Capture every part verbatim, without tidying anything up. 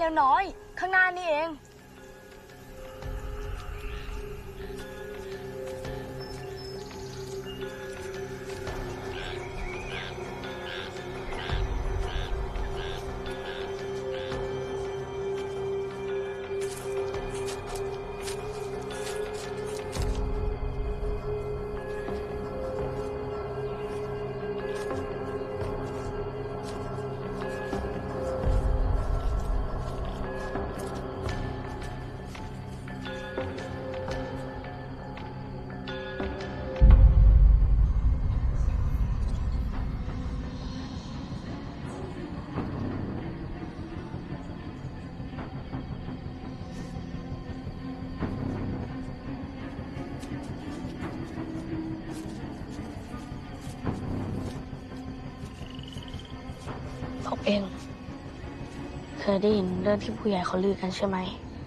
แล้วน้อยข้างหน้านี่เองพวกเองเคยได้ยินเรื่องที่ผู้ใหญ่เขาลือกันใช่ไหม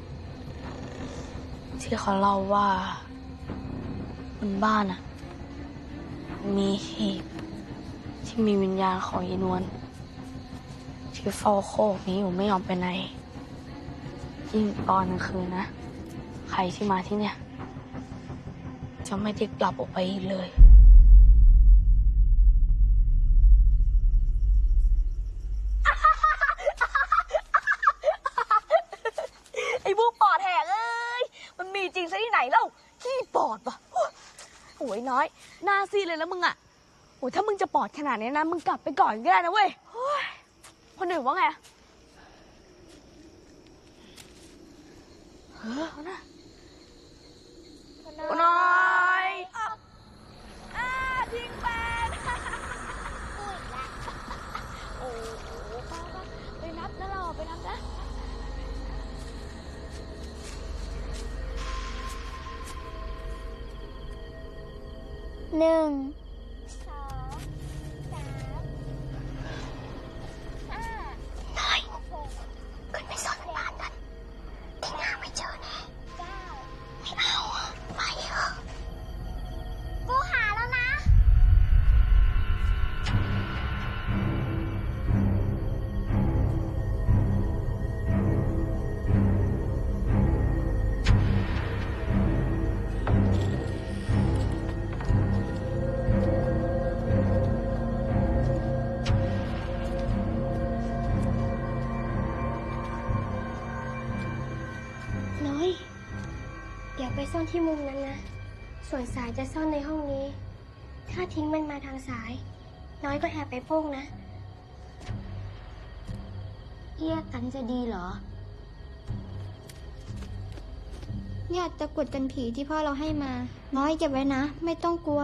ที่เขาเล่าว่าบนบ้านอ่ะมีหีบที่มีวิญญาณของยายนวลที่เฝ้าโคกนี้อยู่ไม่ยอมไปไหนยิ่งตอนกลางคืนนะใครที่มาที่เนี่ยจะไม่ได้กลับออกไปอีกเลยไอ้พวกปอดแหกเอ้ยมันมีจริงซะที่ไหนเล่าขี้ปอดปะโอ้ยน้อยหน้าซีเลยแล้วมึงอ่ะโอ้ยถ้ามึงจะปอดขนาดนี้นะมึงกลับไปก่อนก็ได้นะเว้ยคนอื่นว่าไงเฮ้ยนะน้อยอ่าทิ้งแฟนโอ้ไปนับนะเราไปนับนะหนึ่งสองสามห้านายขึ้นไปซ่อนในบ้านกันที่หน้าไม่เจอแน่ไม่เอาอะไปเถอะกูหาแล้วนะน้อยอย่าไปซ่อนที่มุมนั้นนะส่วนสายจะซ่อนในห้องนี้ถ้าทิ้งมันมาทางสายน้อยก็แอบไปโป้งนะแยกกันจะดีเหรอเนี่ยตะกรุดกันผีที่พ่อเราให้มาน้อยเก็บไว้นะไม่ต้องกลัว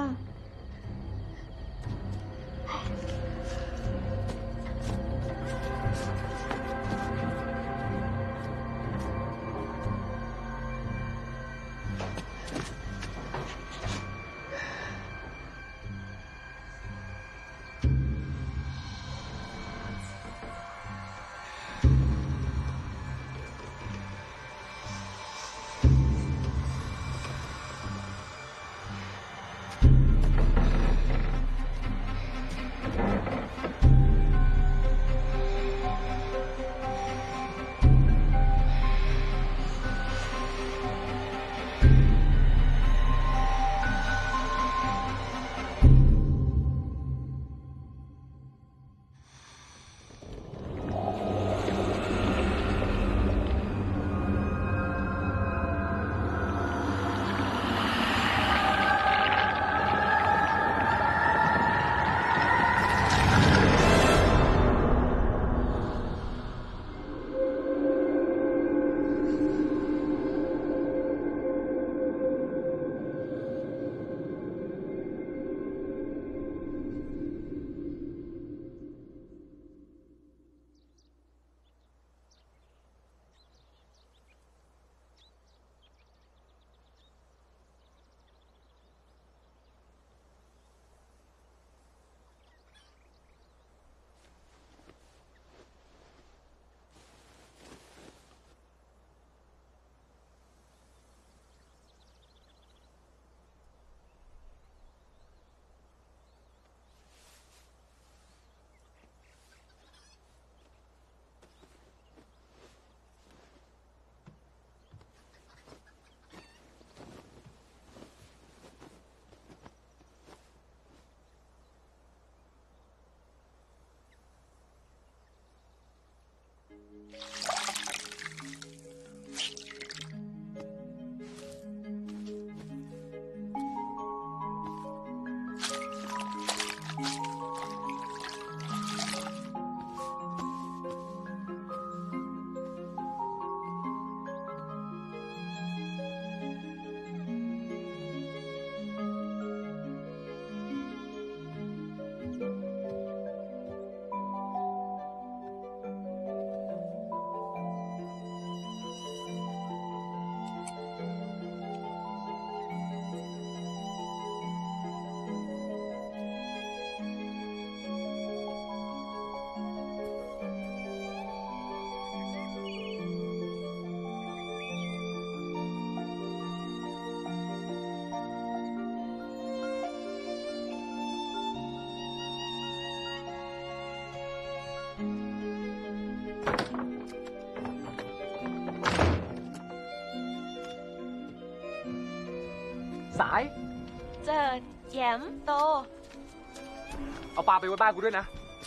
สายเจิดแย้มโตเอาปลาไปไว้บ้านกูด้วยนะ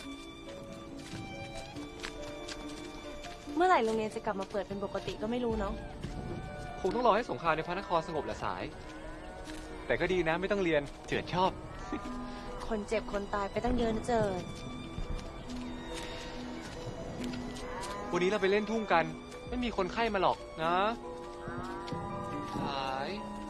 เมื่อไหร่โรงเรียนจะกลับมาเปิดเป็นปกติก็ไม่รู้เนาะคงต้องรอให้สงครามในพระนครสงบแหละสายแต่ก็ดีนะไม่ต้องเรียนเจิดชอบคนเจ็บคนตายไปตั้งเยอะนะเจิดวันนี้เราไปเล่นทุ่งกันไม่มีคนไข้มาหรอกนะสาย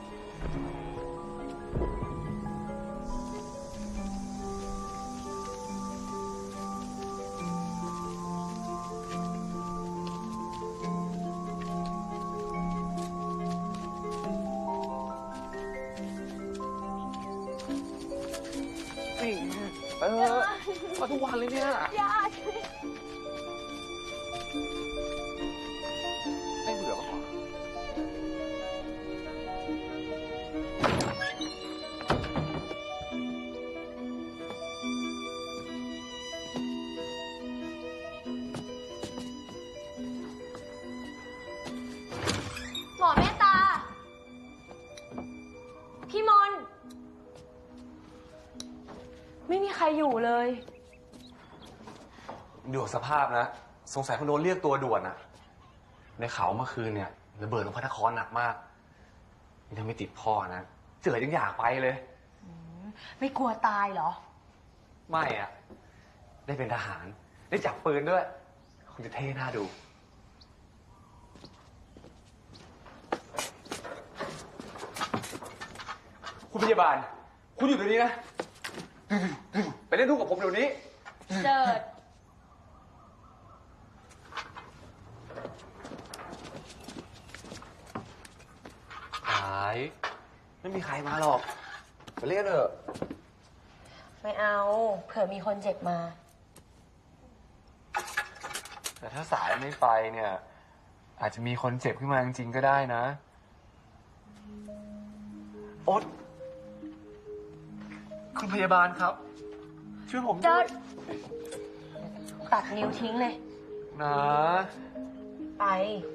เออมาทุกวันเลยเนี่ยไม่เบื่อหรอหมอเมตตาพี่มนไม่มีใครอยู่เลยดูสภาพนะสงสัยคงโดนเรียกตัวด่วนอะในเขาเมื่อคืนเนี่ยระเบิดลงพระนครหนักมากนี่ถ้าไม่ติดพ่อนะเจิดยังอยากไปเลยไม่กลัวตายเหรอไม่อะได้เป็นทหารได้จับปืนด้วยคงจะเท่น่าดูคุณพยาบาลคุณอยู่ตรงนี้นะไปเล่นทุ่งกับผมเดี๋ยวนี้เจิดหายไม่มีใครมาหรอกไปเล่นเถอะไม่เอาเผื่อมีคนเจ็บมาแต่ถ้าสายไม่ไปเนี่ยอาจจะมีคนเจ็บขึ้นมาจริงๆก็ได้นะโอ๊ตคุณพยาบาลครับช่วยผมเจิดตัดนิ้วทิ้งเลยนะไป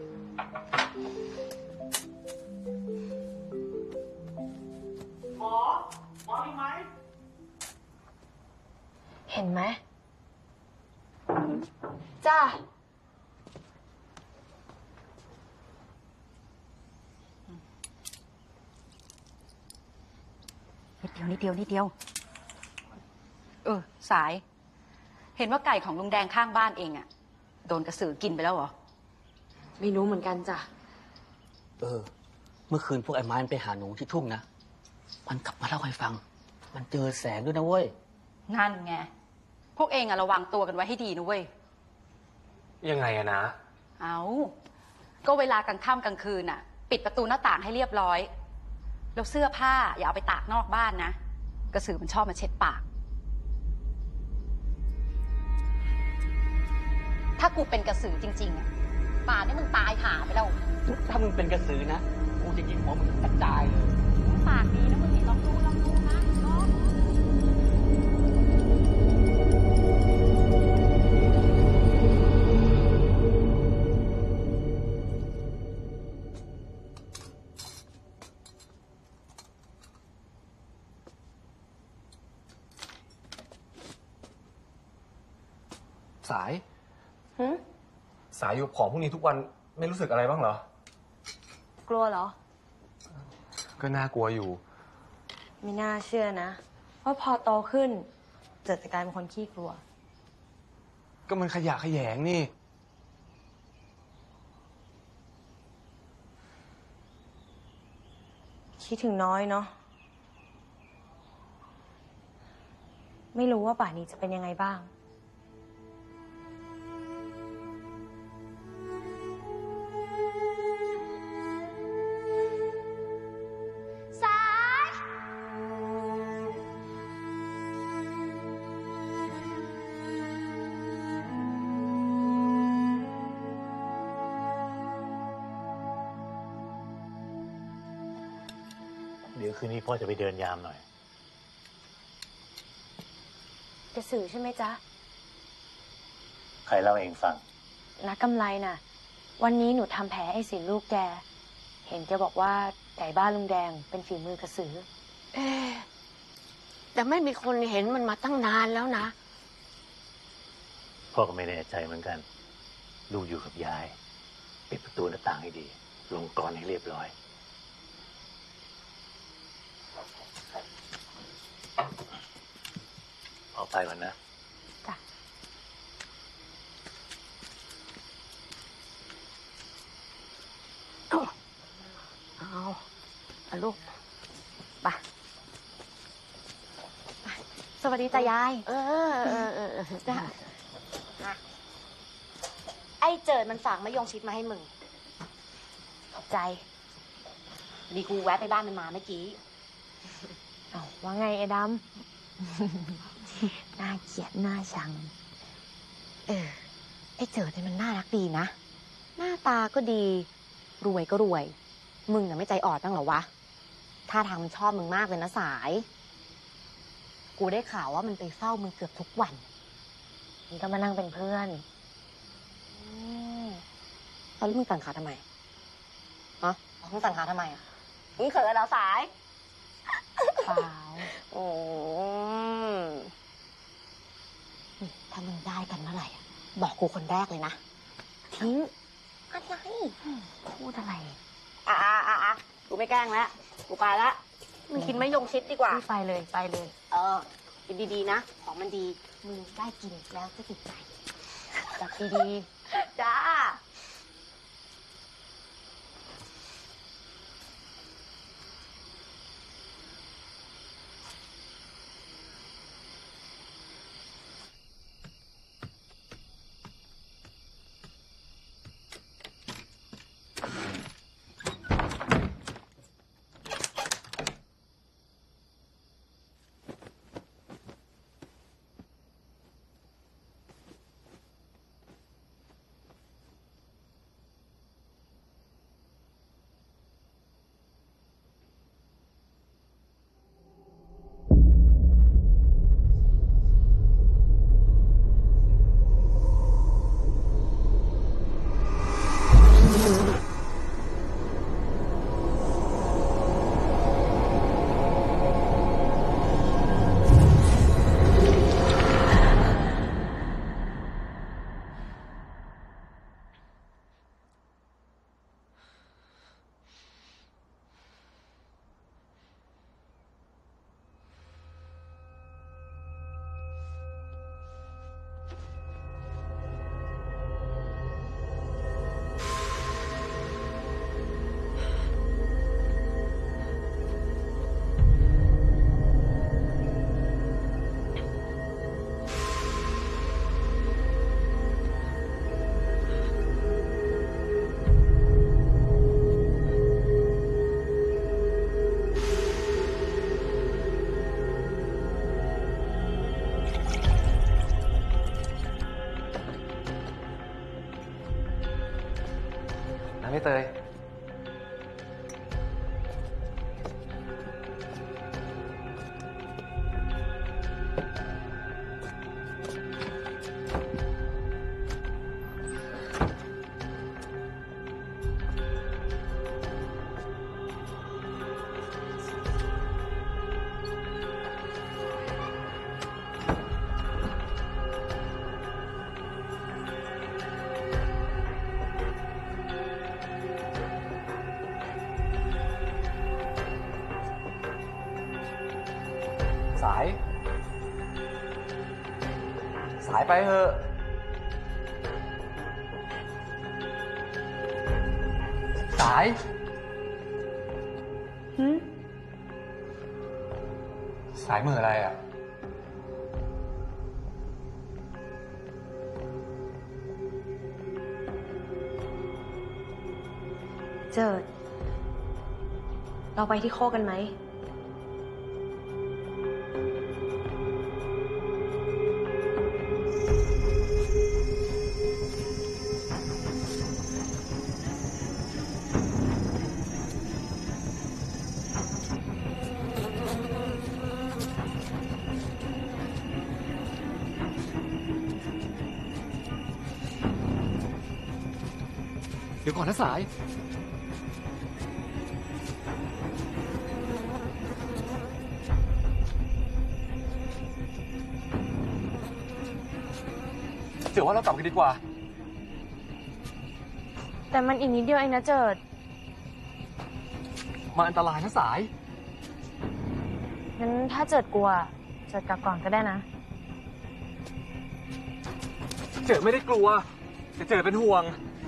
หมอหมอมีไหมเห็นไหมจ้านิดเดียวนิดเดียวนิดเดียวเออสายเห็นว่าไก่ของลุงแดงข้างบ้านเองอะโดนกระสือกินไปแล้วเหรอไม่รู้เหมือนกันจ้ะเออเมื่อคืนพวกไอ้ไม้มันไปหาหนูที่ทุ่งนะมันกลับมาเล่าให้ฟังมันเจอแสงด้วยนะเว้ยนั่นไงพวกเองอะระวังตัวกันไว้ให้ดีนะเว้ยยังไงอะนะเอาก็เวลากลางค่ำกลางคืนอะปิดประตูหน้าต่างให้เรียบร้อยแล้วเสื้อผ้าอย่าเอาไปตากนอกบ้านนะกระสือมันชอบมาเช็ดปากถ้ากูเป็นกระสือจริงๆอ่ะป่านนี้มึงตายหาไปแล้วถ้ามึงเป็นกระสือนะกูจะยิงหัวมึงกระจายเลยปากดีนะมึงนี่ลองดูลองดูนะลองสายสายอยู่ของพวกนี้ทุกวันไม่รู้สึกอะไรบ้างเหรอกลัวเหรอก็น่ากลัวอยู่ไม่น่าเชื่อนะว่าพอโตขึ้นเจิดจะกลายเป็นคนขี้กลัวก็มันขยะแขยงนี่คิดถึงน้อยเนาะไม่รู้ว่าป่านนี้จะเป็นยังไงบ้างสายเดี๋ยวคืนนี้พ่อจะไปเดินยามหน่อยกระสือใช่ไหมจ๊ะใครเล่าเองฟังนักกำไรน่ะ วันนี้หนูทำแผลให้สินลูกแก เห็นแกบอกว่าไก่บ้านลุงแดงเป็นฝีมือกระสือเอ๊ะแต่ไม่มีคนเห็นมันมาตั้งนานแล้วนะพ่อก็ไม่แน่ใจเหมือนกัน ลูกอยู่กับยาย ปิดประตูหน้าต่างให้ดี ลงกรอนให้เรียบร้อย ออกไปก่อนนะจ้ะเอาเอาลูกไปสวัสดีจ้ะยายเออเออเออเออจ้ะไอ้เจิดมันฝากมะยงชิดมาให้มึงขอบใจดีกูแวะไปบ้านมันมาเมื่อกี้เอาว่าไงไอ้ดำ น่าเกลียดน่าชังเออ ไอ้เจิดเนี่ยมันน่ารักดีนะ หน้าตาก็ดี รวยก็รวย มึงน่ะไม่ใจอ่อนบ้างเหรอวะ ท่าทางมันชอบมึงมากเลยนะสาย กูได้ข่าวว่ามันไปเฝ้ามึงเกือบทุกวันนี่ก็มานั่งเป็นเพื่อนอืมแล้วมึงสั่งขาทำไมฮะมึงสั่งขาทำไมอ่ะมึงเขินเหรอสายเปล่าโอ้นี่ถ้ามึงได้กันเมื่อไหร่อะบอกกูคนแรกเลยนะ ทิ้ง อะไรพูดอะไรอ่ะอ่ะอ่ะอ่ะกูไม่แกล้งแล้ว กูไปละมึงกินมะยงชิดดีกว่าพี่ไปเลยไปเลยเออ กินดีๆนะ ของมันดี มึงได้กินแล้วจะติดใจจับดีๆ จ้าสาย สายไปเถอะสายหืมสายมืออะไรอ่ะเจิด เราไปที่โคกกันไหมเดี๋ยวก่อนนะสาย เดี๋ยวว่าเรากลับกันดีกว่าแต่มันอีกนิดเดียวเองนะเจิดมาอันตรายนะสายงั้นถ้าเจิดกลัว เจิดกลับก่อนก็ได้นะเจอไม่ได้กลัวแต่เจอเป็นห่วง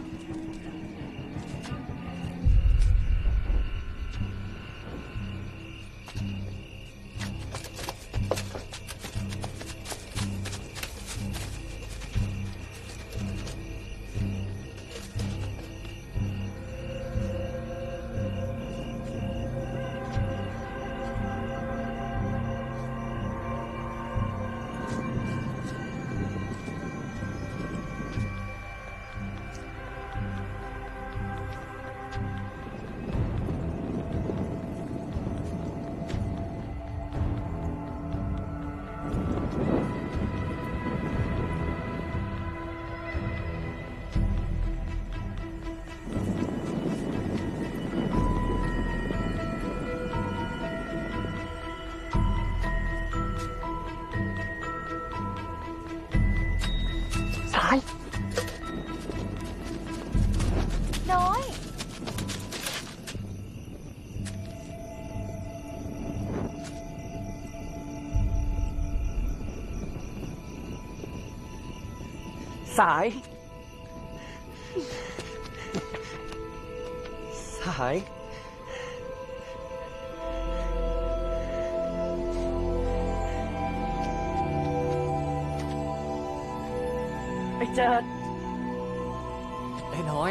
สายน้อยสาย สาย ไอ้เจิด ไอ้น้อย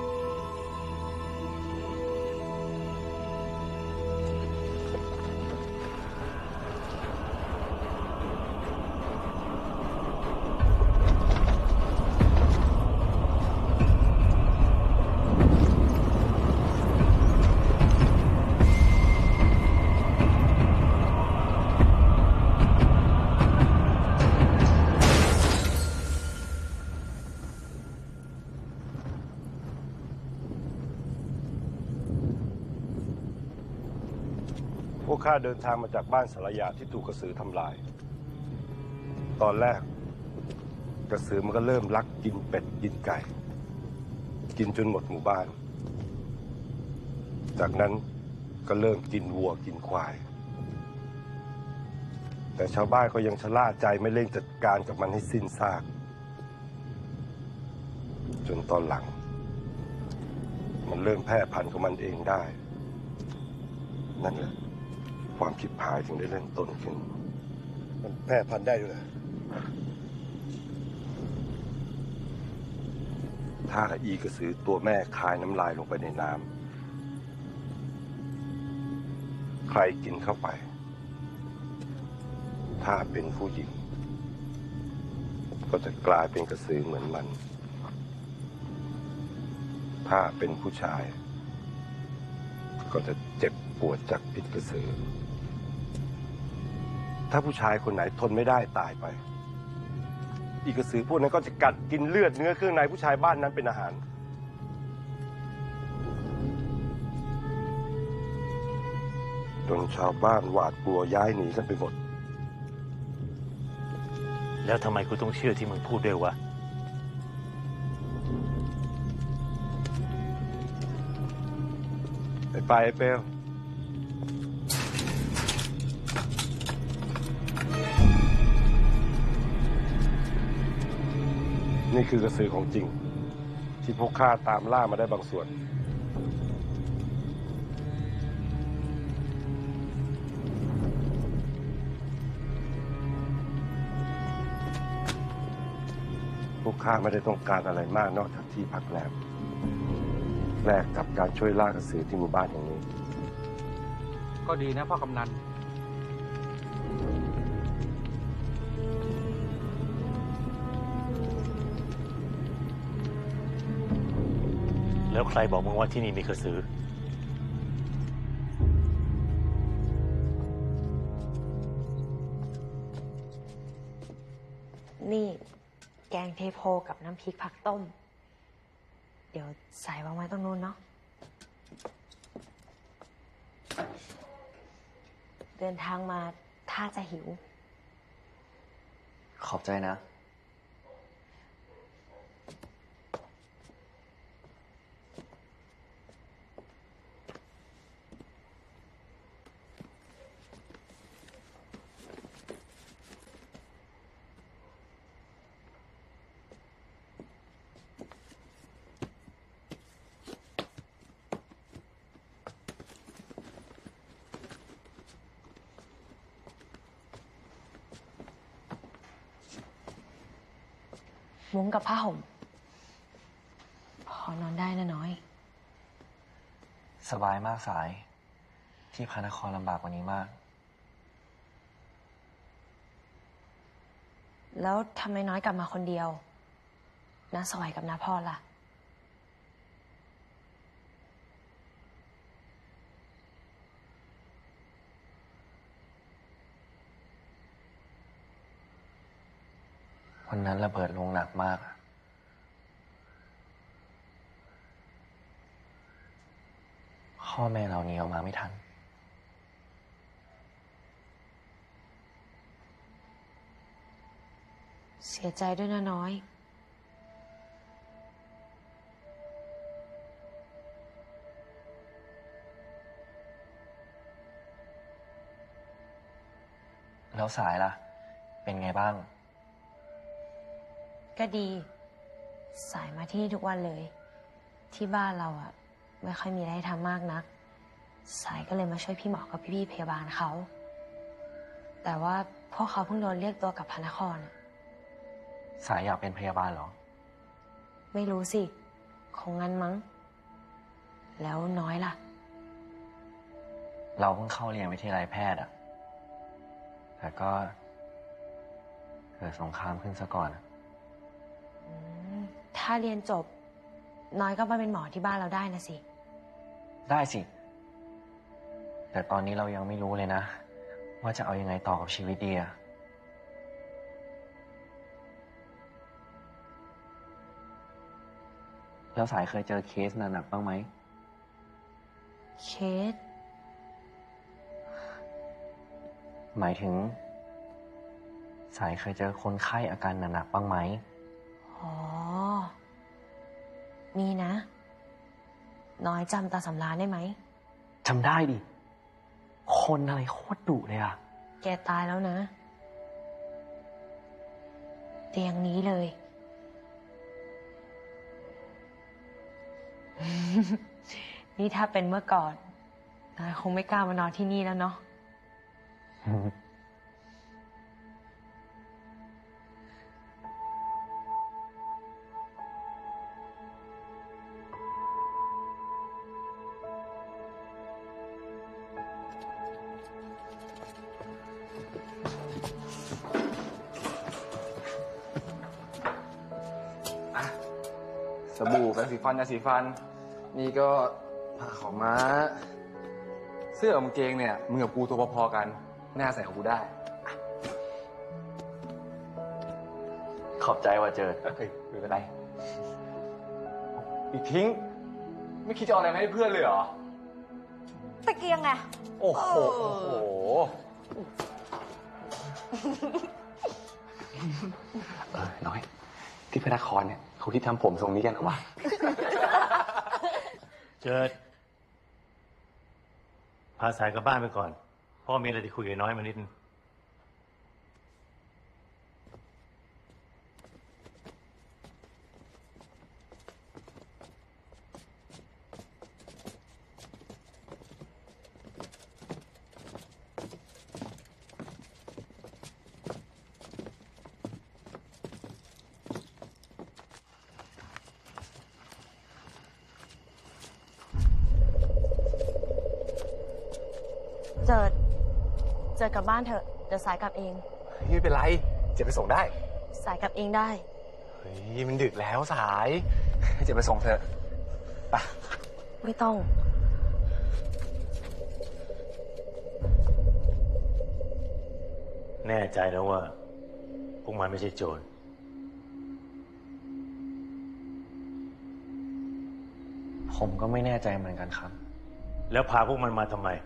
พวกข้าเดินทางมาจากบ้านสารยาที่ถูกกระสือทำลาย ตอนแรก กระสือมันก็เริ่มลักกินเป็ดกินไก่ กินจนหมดหมู่บ้าน จากนั้นก็เริ่มกินวัวกินควาย แต่ชาวบ้านก็ยังชะล่าใจไม่เร่งจัดการกับมันให้สิ้นซาก จนตอนหลัง มันเริ่มแพร่พันธุ์ของมันเองได้ นั่นแหละความคิดพายถึงได้เริ่มต้นขึ้น มันแพร่พันธุ์ได้ด้วยเหรอถ้าอีกระสือตัวแม่คายน้ำลายลงไปในน้ำใครกินเข้าไป ถ้าเป็นผู้หญิง ก็จะกลายเป็นกระสือเหมือนมัน ถ้าเป็นผู้ชาย ก็จะเจ็บปวดจากพิษกระสือ ถ้าผู้ชายคนไหนทนไม่ได้ตายไป อีกระสือพวกนั้นก็จะกัดกินเลือดเนื้อเครื่องในผู้ชายบ้านนั้นเป็นอาหาร จนชาวบ้านหวาดกลัวย้ายหนีกันไปหมดแล้วทำไมกูต้องเชื่อที่มึงพูดด้วยวะไปไปไอ้เปลวนี่คือกระสือของจริง ที่พวกข้าตามล่ามาได้บางส่วนพวกข้าไม่ได้ต้องการอะไรมากนอกจากที่พักแรมแลกกับการช่วยล่ากระสือที่หมู่บ้านอย่างนี้ก็ดีนะพ่อกำนันแล้วใครบอกมึงว่าที่นี่มีกระสือนี่แกงเทโพกับน้ำพริกผักต้ม เดี๋ยวใส่วางไว้ตรงนู้นเนาะ เดินทางมาถ้าจะหิวขอบใจนะมุ้งกับผ้าห่ม พอนอนได้นะน้อยสบายมากสาย ที่พระนครลำบากกว่านี้มากแล้วทำไมน้อยกลับมาคนเดียวน้าสวยกับน้าพรล่ะวันนั้นระเบิดลงหนักมาก พ่อแม่เราหนีออกมาไม่ทันเสียใจด้วยนะน้อยแล้วสายล่ะ เป็นไงบ้างก็ดี สายมาที่นี่ทุกวันเลย ที่บ้านเราอะไม่ค่อยมีอะไรให้ทำมากนัก สายก็เลยมาช่วยพี่หมอกับพี่ๆพยาบาลเขา แต่ว่าพวกเขาเพิ่งโดนเรียกตัวกลับพระนครอะสายอยากเป็นพยาบาลเหรอไม่รู้สิ คงงั้นมั้ง แล้วน้อยล่ะเราเพิ่งเข้าเรียนวิทยาลัยแพทย์อะแต่ก็เกิดสงครามขึ้นซะก่อนอะอืมถ้าเรียนจบ น้อยก็มาเป็นหมอที่บ้านเราได้นะสิได้สิ แต่ตอนนี้เรายังไม่รู้เลยนะ ว่าจะเอายังไงต่อกับชีวิตดีอะแล้วสายเคยเจอเคสหนักๆบ้างไหมเคสหมายถึง สายเคยเจอคนไข้อาการหนักๆบ้างไหมอ๋อ มีนะ น้อยจำตาสำราญได้ไหมจำได้ดิ คนอะไรโคตรดุเลยอะแกตายแล้วนะ เตียงนี้เลย นี่ถ้าเป็นเมื่อก่อนนายคงไม่กล้ามานอนที่นี่แล้วเนาะสบู่แปรงสีฟันยาสีฟัน นี่ก็ผ้าขาวม้า เสื้อกับกางเกงเนี่ยมึงกับกูตัวพอๆกันน่าใส่ของกูได้ ขอบใจว่าเจอเฮ้ยไม่เป็นไร อีกทิ้ง ไม่คิดจะเอาอะไรมาให้เพื่อนเลยเหรอตะเกียงไงโอ้โห โอ้โห เออ น้อย ที่พระนครเนี่ยเขาที่ทำผมทรงนี้กันเหรอวะเจิด พาสายกลับบ้านไปก่อน พ่อมีอะไรจะคุยกับน้อยมานิดนึงเจิด เจิดกลับบ้านเถอะ เดี๋ยวสายกลับเองไม่เป็นไร เจ็บไปส่งได้สายกลับเองได้เฮ้ยมันดึกแล้วสาย เจ็บไปส่งเถอะไปไม่ต้องแน่ใจนะว่าพวกมันไม่ใช่โจรผมก็ไม่แน่ใจเหมือนกันครับแล้วพาพวกมันมาทำไม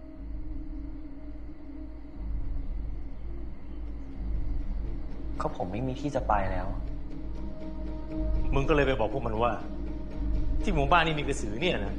ก็ผมไม่มีที่จะไปแล้วมึงก็เลยไปบอกพวกมันว่า ที่หมู่บ้านนี้มีกระสือเนี่ยนะ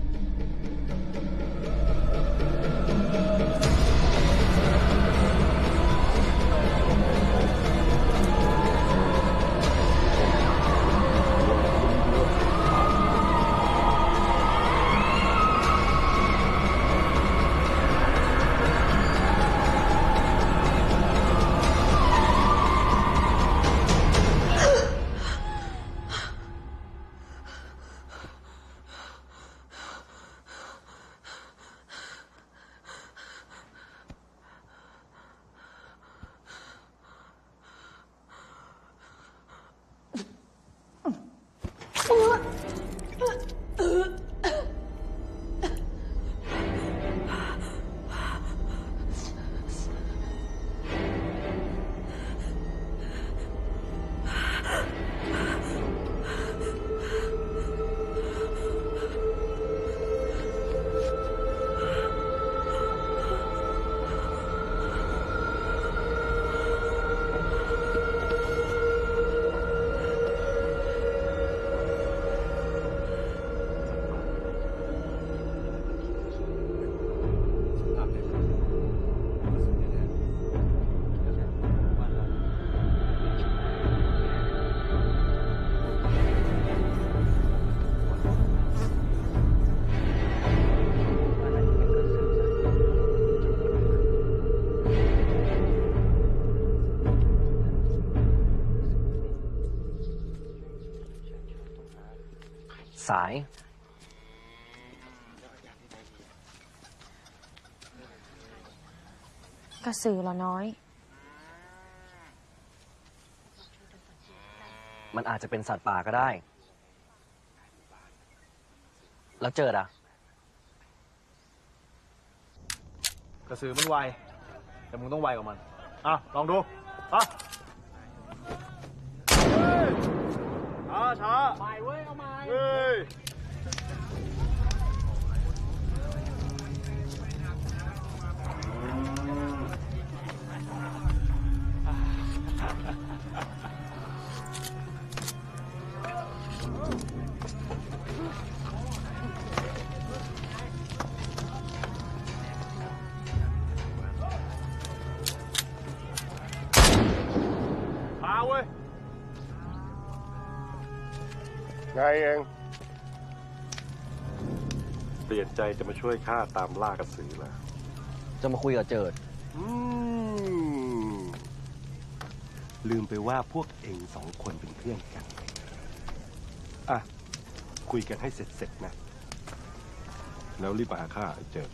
สายกระสือเหรอน้อยมันอาจจะเป็นสัตว์ป่าก็ได้ แล้วเจออ่ะกระสือมันไว แต่มึงต้องไวกว่ามัน อ่ะ ลองดูอ่ะช้าช้าใหม่เว้ย เอาใหม่เฮ้ยพาเว้ยไงเองเปลี่ยนใจจะมาช่วยข้าตามล่ากระสือเหรอจะมาคุยกับเจิดอืมลืมไปว่าพวกเองสองคนเป็นเพื่อนกัน อ่ะ คุยกันให้เสร็จๆนะ แล้วรีบมาหาข้าไอ้เจิด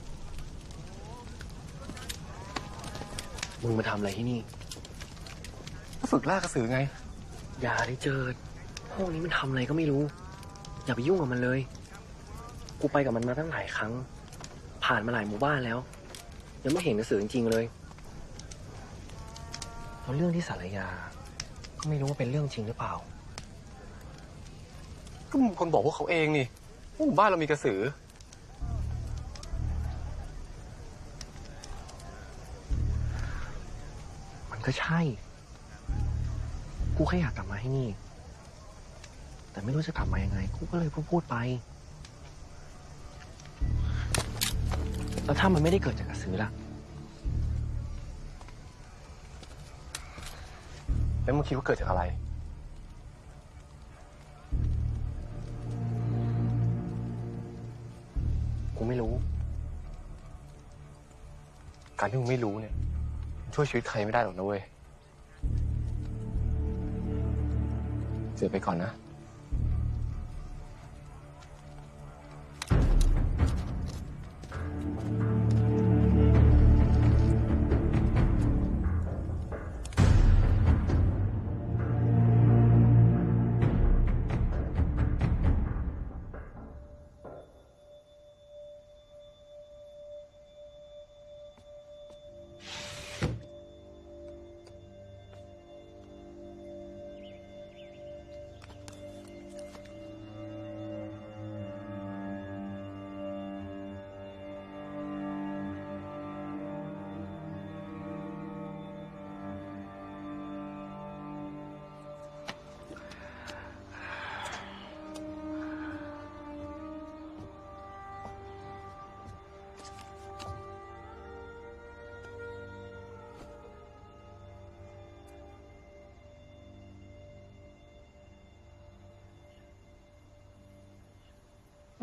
มึงมาทำอะไรที่นี่ ฝึกล่ากระสือไง อย่าได้เจิด พวกนี้มันทำอะไรก็ไม่รู้ อย่าไปยุ่งกับมันเลย กูไปกับมันมาตั้งหลายครั้ง ผ่านมาหลายหมู่บ้านแล้ว ยังไม่เห็นกระสือจริงๆเลยแล้วเรื่องที่สารยา ก็ไม่รู้ว่าเป็นเรื่องจริงหรือเปล่า ก็มึงคนบอกพวกเขาเองนี่ว่าหมู่บ้านเรามีกระสือ มันก็ใช่ กูแค่อยากกลับมาให้นี่ แต่ไม่รู้จะกลับมายังไง กูก็เลยพูดพูดไป แล้วถ้ามันไม่ได้เกิดจากกระสือล่ะ แล้วมึงคิดว่าเกิดจากอะไร กูไม่รู้ การที่มึงไม่รู้เนี่ยช่วยชีวิตใครไม่ได้หรอกนะเว้ย เสียไปก่อนนะ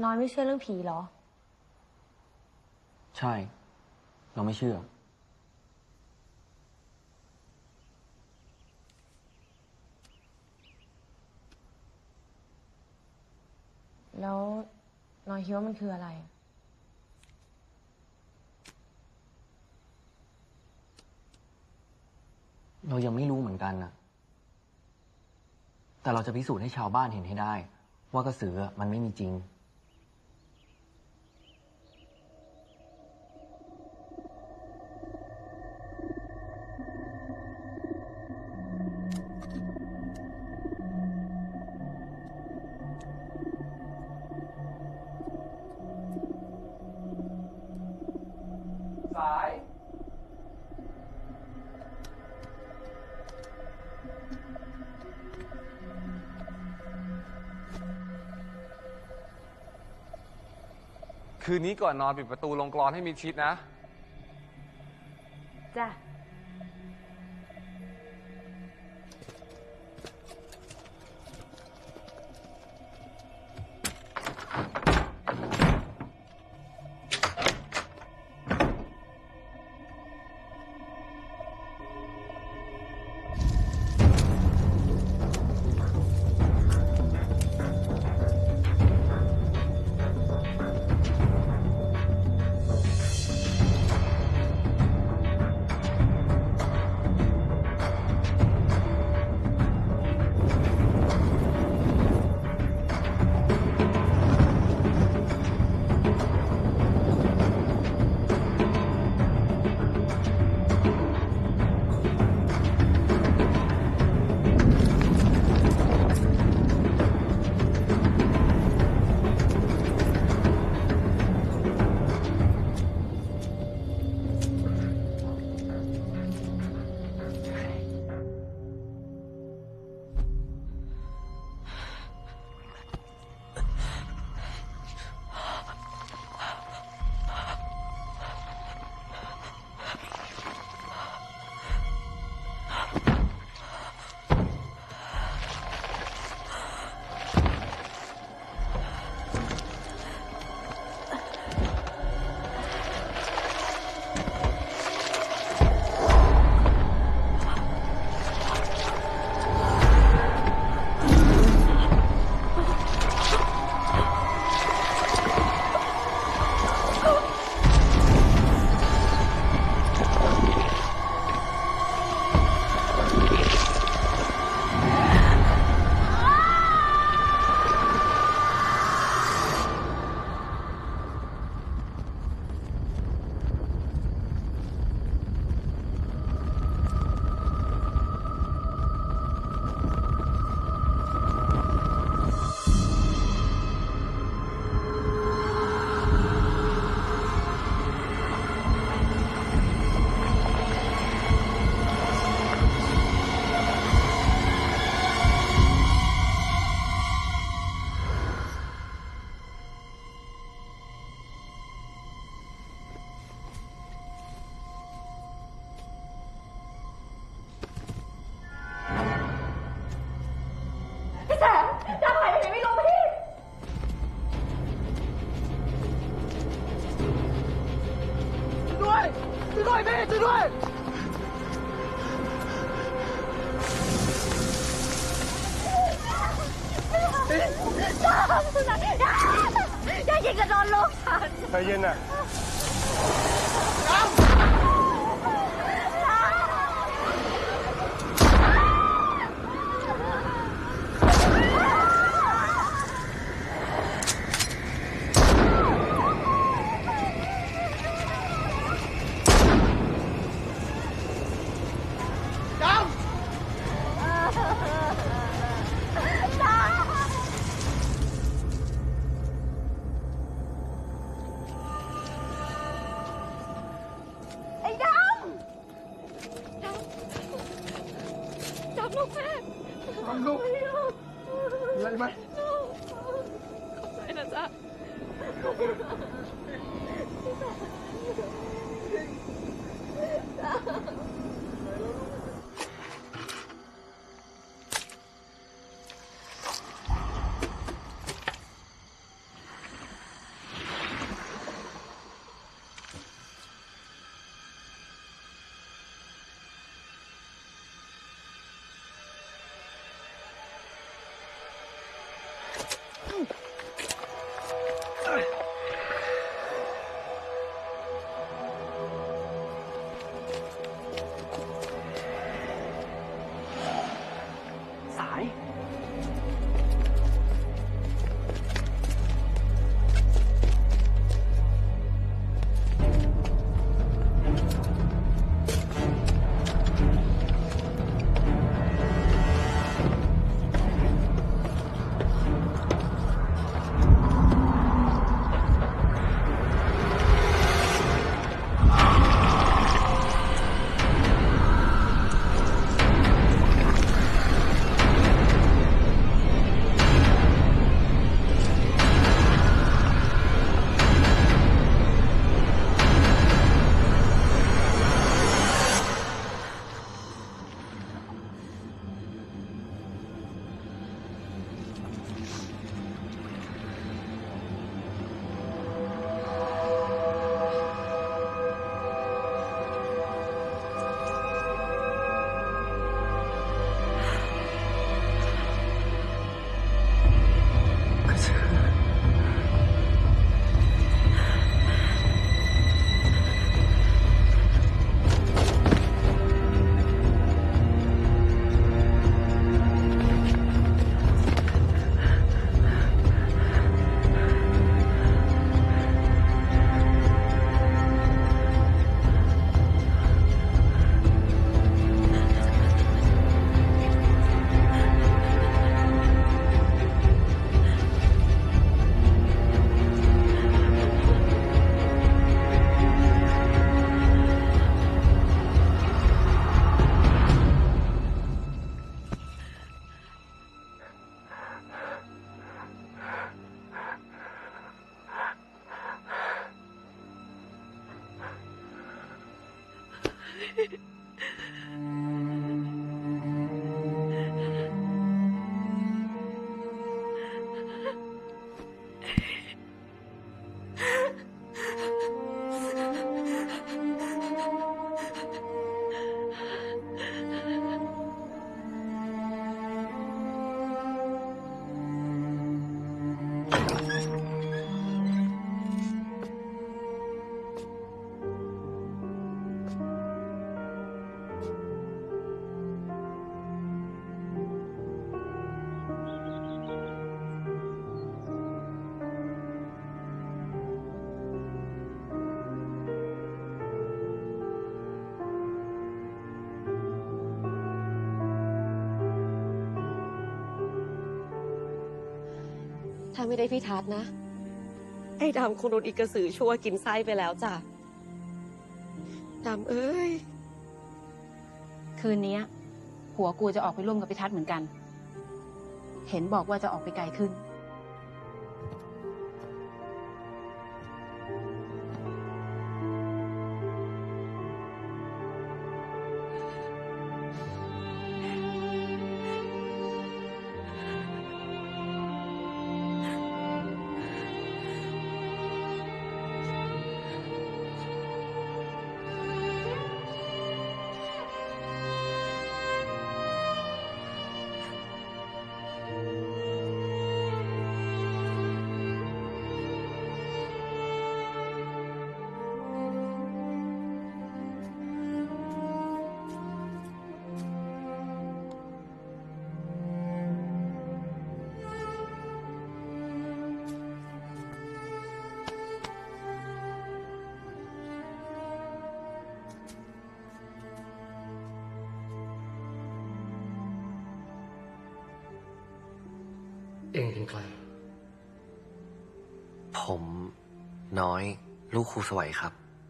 น้อยไม่เชื่อเรื่องผีเหรอใช่ เราไม่เชื่อแล้วน้อยคิดว่ามันคืออะไรเรายังไม่รู้เหมือนกันนะแต่เราจะพิสูจน์ให้ชาวบ้านเห็นให้ได้ ว่ากระสือมันไม่มีจริงสายคืนนี้ก่อนนอนปิดประตูลงกลอนให้มีชิดนะจ้ะอย่ายิงกระโดนลูกฉันใจเย็นน่ะพถ้าไม่ได้พี่ทัศน์นะ ไอ้ดำคงโดนอีกระสือชั่วกินไส้ไปแล้วจ้ะดำเอ้ยคืนนี้ผัวกูจะออกไปร่วมกับพี่ทัศน์เหมือนกัน เห็นบอกว่าจะออกไปไกลขึ้นเองเป็นใคร ผมน้อยลูกครูสวัยครับ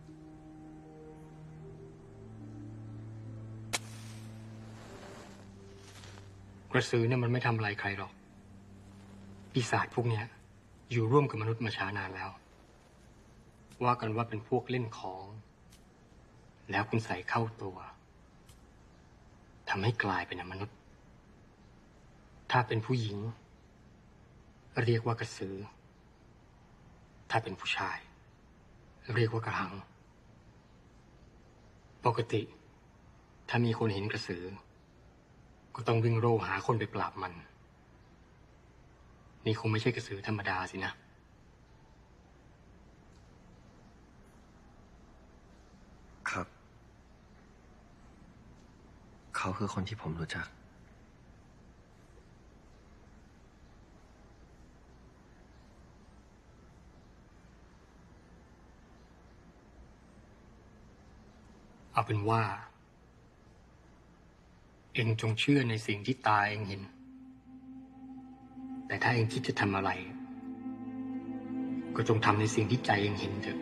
กระสือเนี่ยมันไม่ทำอะไรใครหรอก ปีศาจพวกเนี้ยอยู่ร่วมกับมนุษย์มาช้านานแล้ว ว่ากันว่าเป็นพวกเล่นของ แล้วคุณใส่เข้าตัวทำให้กลายเป็นมนุษย์ ถ้าเป็นผู้หญิงเรียกว่ากระสือ ถ้าเป็นผู้ชายเรียกว่ากระหัง ปกติถ้ามีคนเห็นกระสือก็ต้องวิ่งโร่หาคนไปปราบมัน นี่คงไม่ใช่กระสือธรรมดาสินะครับ เขาคือคนที่ผมรู้จักเอาเป็นว่า เองจงเชื่อในสิ่งที่ตาเองเห็น แต่ถ้าเองคิดจะทำอะไร ก็จงทำในสิ่งที่ใจเองเห็นเถอะ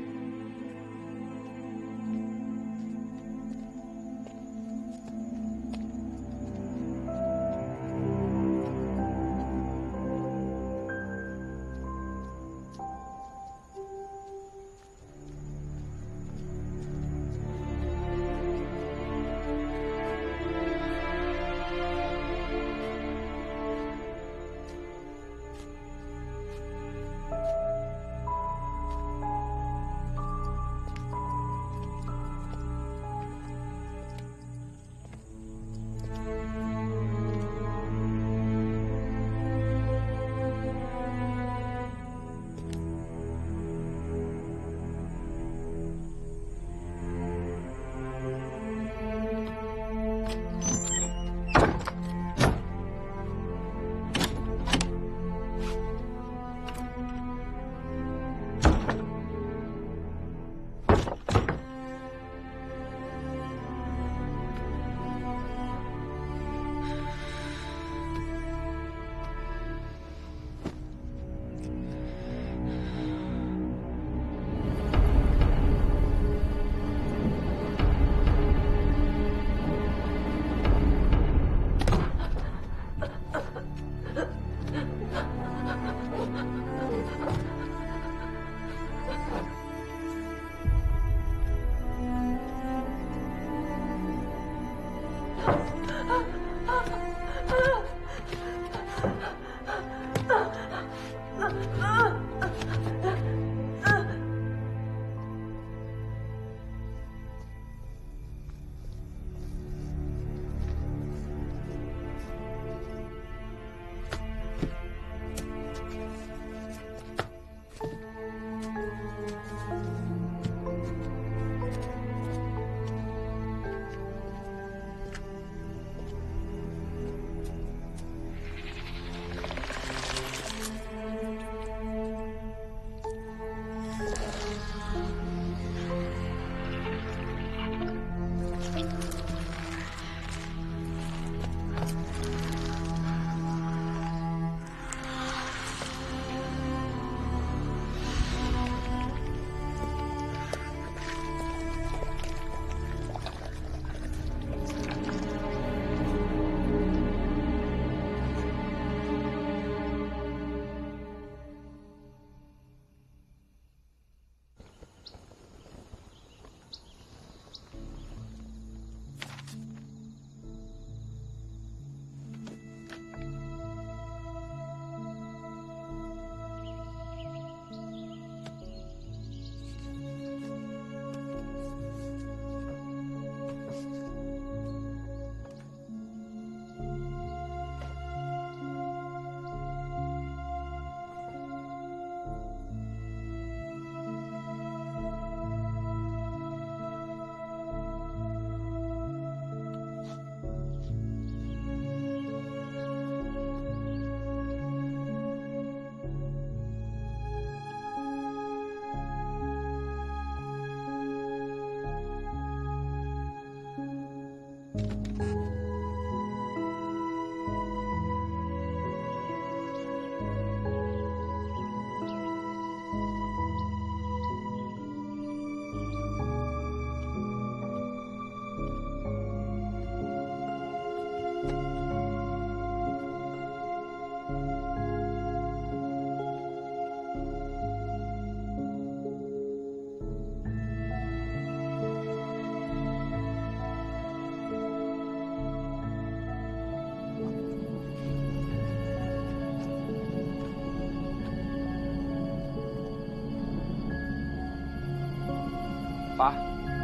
ปะ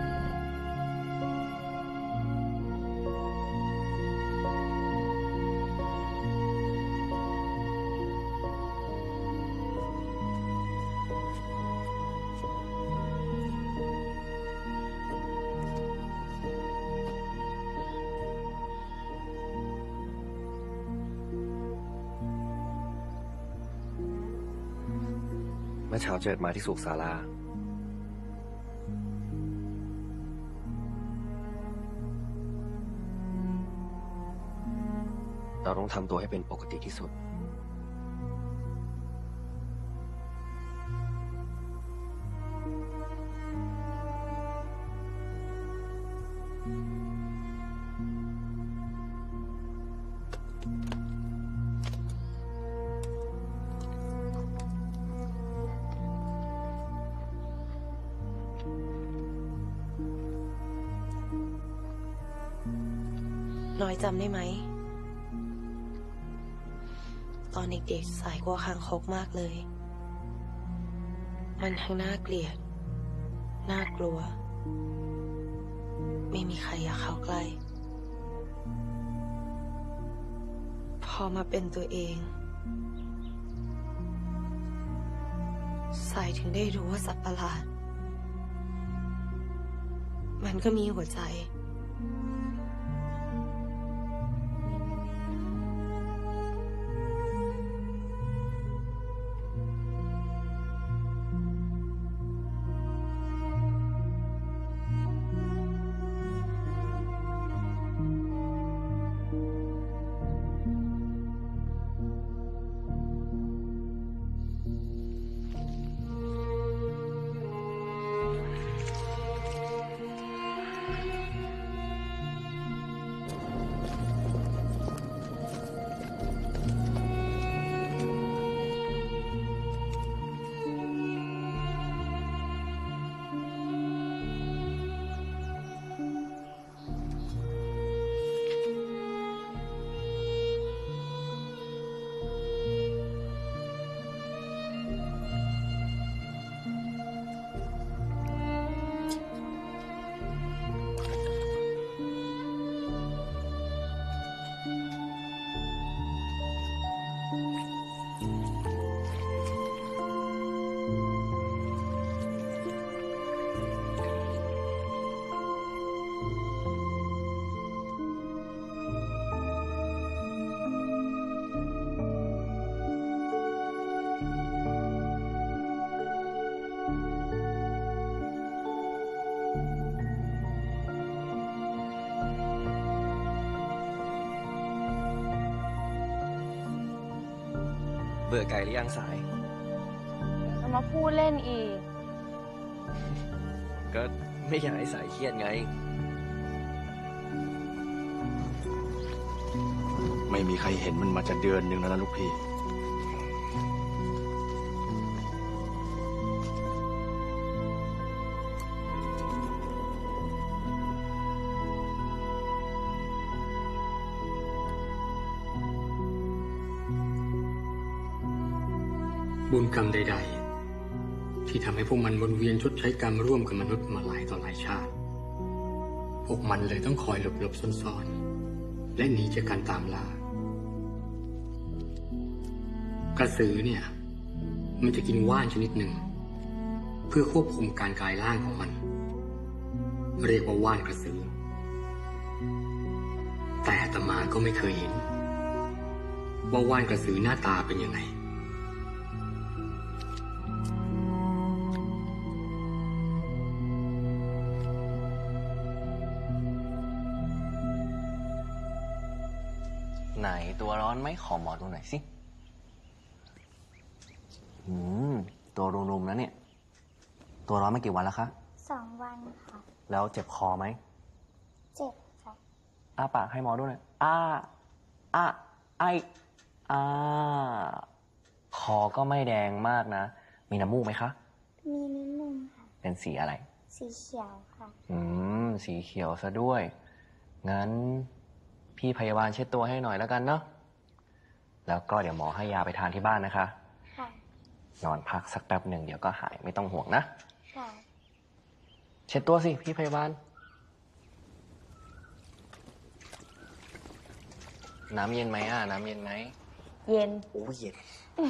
เมื่อเช้าเจิดมาที่สุขศาลาเราต้องทำตัวให้เป็นปกติที่สุดน้อยจำได้ไหมตอนเด็กๆสายกลัวคางคกมากเลย มันทั้งน่าเกลียดน่ากลัวไม่มีใครอยากเข้าใกล้พอมาเป็นตัวเองสายถึงได้รู้ว่าสัตว์ประหลาดมันก็มีหัวใจบื่อไก่หรือยังสายจะมาพูดเล่นอีกก็ไม่อยากให้สายเครียดไงไม่มีใครเห็นมันมาจะเดือนหนึ่งแล้วนะลูกพี่บุญกรรมใดๆที่ทำให้พวกมันวนเวียนชดใช้กรรมร่วมกับมนุษย์มาหลายต่อหลายชาติ พวกมันเลยต้องคอยหลบๆซ่อนๆและหนีจากการตามล่ากระสือเนี่ยมันจะกินว่านชนิดหนึ่งเพื่อควบคุมการกลายร่างของมัน เรียกว่าว่านกระสือแต่อาตมาก็ไม่เคยเห็นว่าว่านกระสือหน้าตาเป็นยังไงไหนตัวร้อนไหมขอหมอดูหน่อยสิอืมตัวรุมๆแล้วเนี่ยตัวร้อนมากี่วันแล้วคะสองวันค่ะแล้วเจ็บคอไหมเจ็บค่ะอ้าปากให้หมอดูหน่อยอ้าอ้าไออ้าคอก็ไม่แดงมากนะมีน้ำมูกไหมคะมีนิดนึงค่ะเป็นสีอะไรสีเขียวค่ะอืมสีเขียวซะด้วยงั้นพี่พยาบาลเช็ดตัวให้หน่อยแล้วกันเนาะแล้วก็เดี๋ยวหมอให้ยาไปทานที่บ้านนะคะค่ะนอนพักสักแป๊บหนึ่งเดี๋ยวก็หายไม่ต้องห่วงนะค่ะเช็ดตัวสิพี่พยาบาลน้ำเย็นไหมอ่ะน้ำเย็นไหมเย็นโอ้เย็น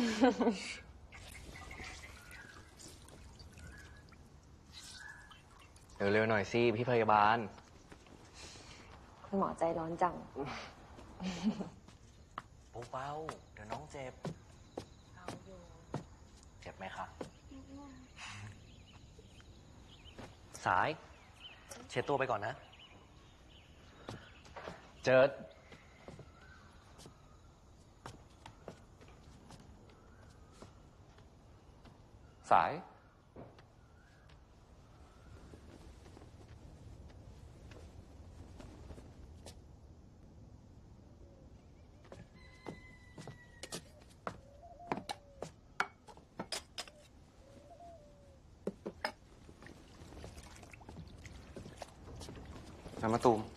เร็วๆหน่อยสิพี่พยาบาลคุณหมอใจร้อนจังเบาๆเดี๋ยวน้องเจ็บเจ็บไหมคะสายเช็ดตัวไปก่อนนะเจิดสายน้ำมะตูม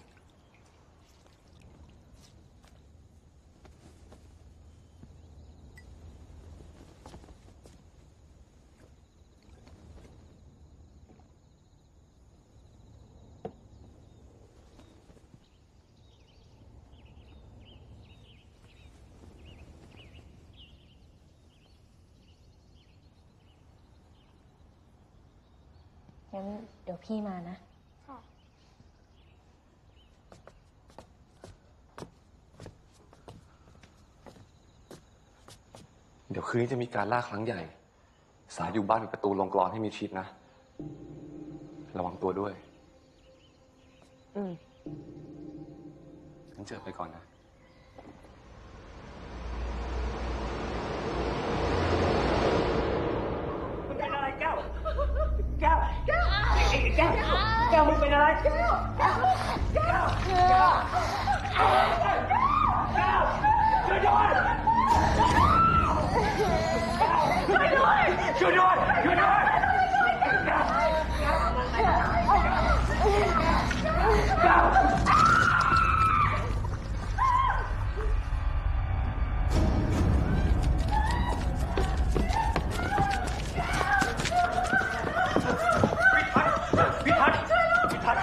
งั้นเดี๋ยวพี่มานะค่ะเดี๋ยวคืนนี้จะมีการล่าครั้งใหญ่ สายอยู่บ้านปิดประตูลงกลอนให้มีชิดนะ ระวังตัวด้วยอืมงั้นเจอไปก่อนนะมึงเป็นอะไรแก้วแก้วแก้วแก้วแก้วมึงเป็นอะไรแก้วแก้วแก้วแก้วแก้วช่วยด้วยช่วยด้วยช่วยด้วยช่วยด้วยแก้วแก้วพิทักษ์พิทักษ์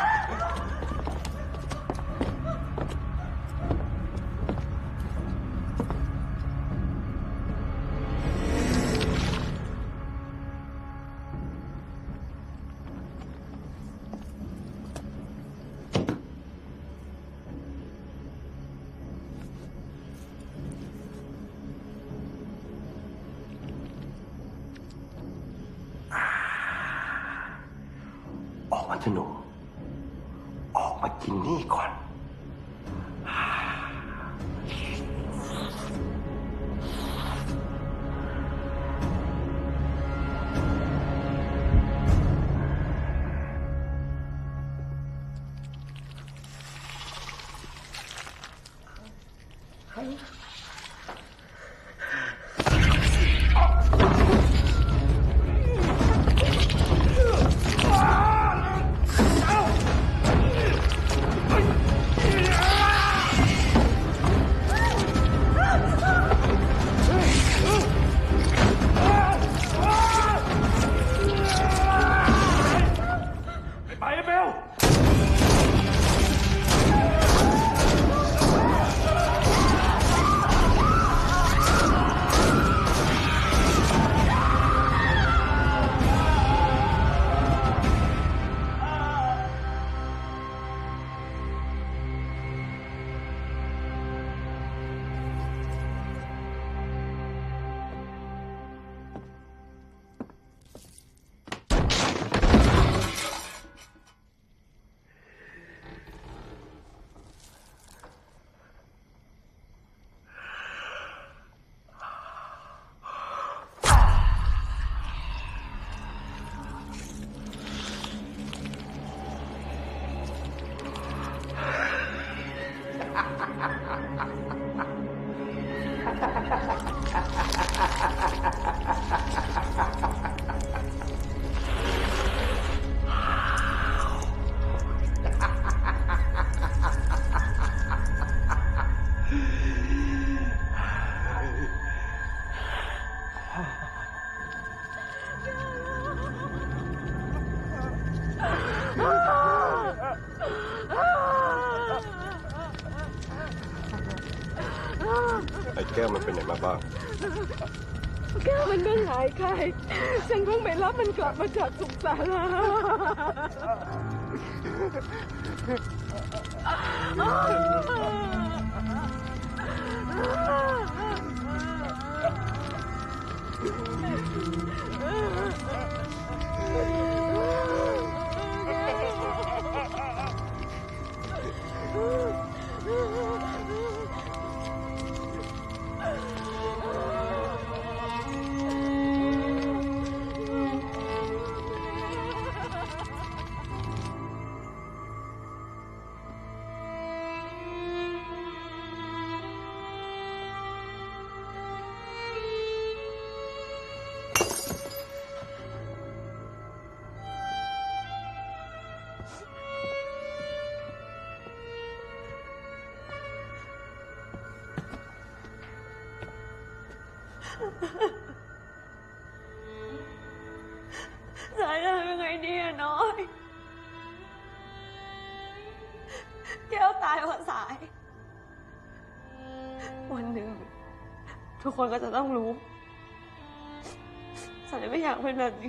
ออกมาเถอะหนูออกมากินนี่ก่อนไอ้แก้วมันเป็นไหนมาบ้างแก้วมันไม่หายใครฉันเพิ่งไปรับมันกลับมาจากสุขศาลาสายทำยังไงดีอะน้อยแก้วตายเพราะสาย วันหนึ่งทุกคนก็จะต้องรู้สายไม่อยากเป็นแบบนี้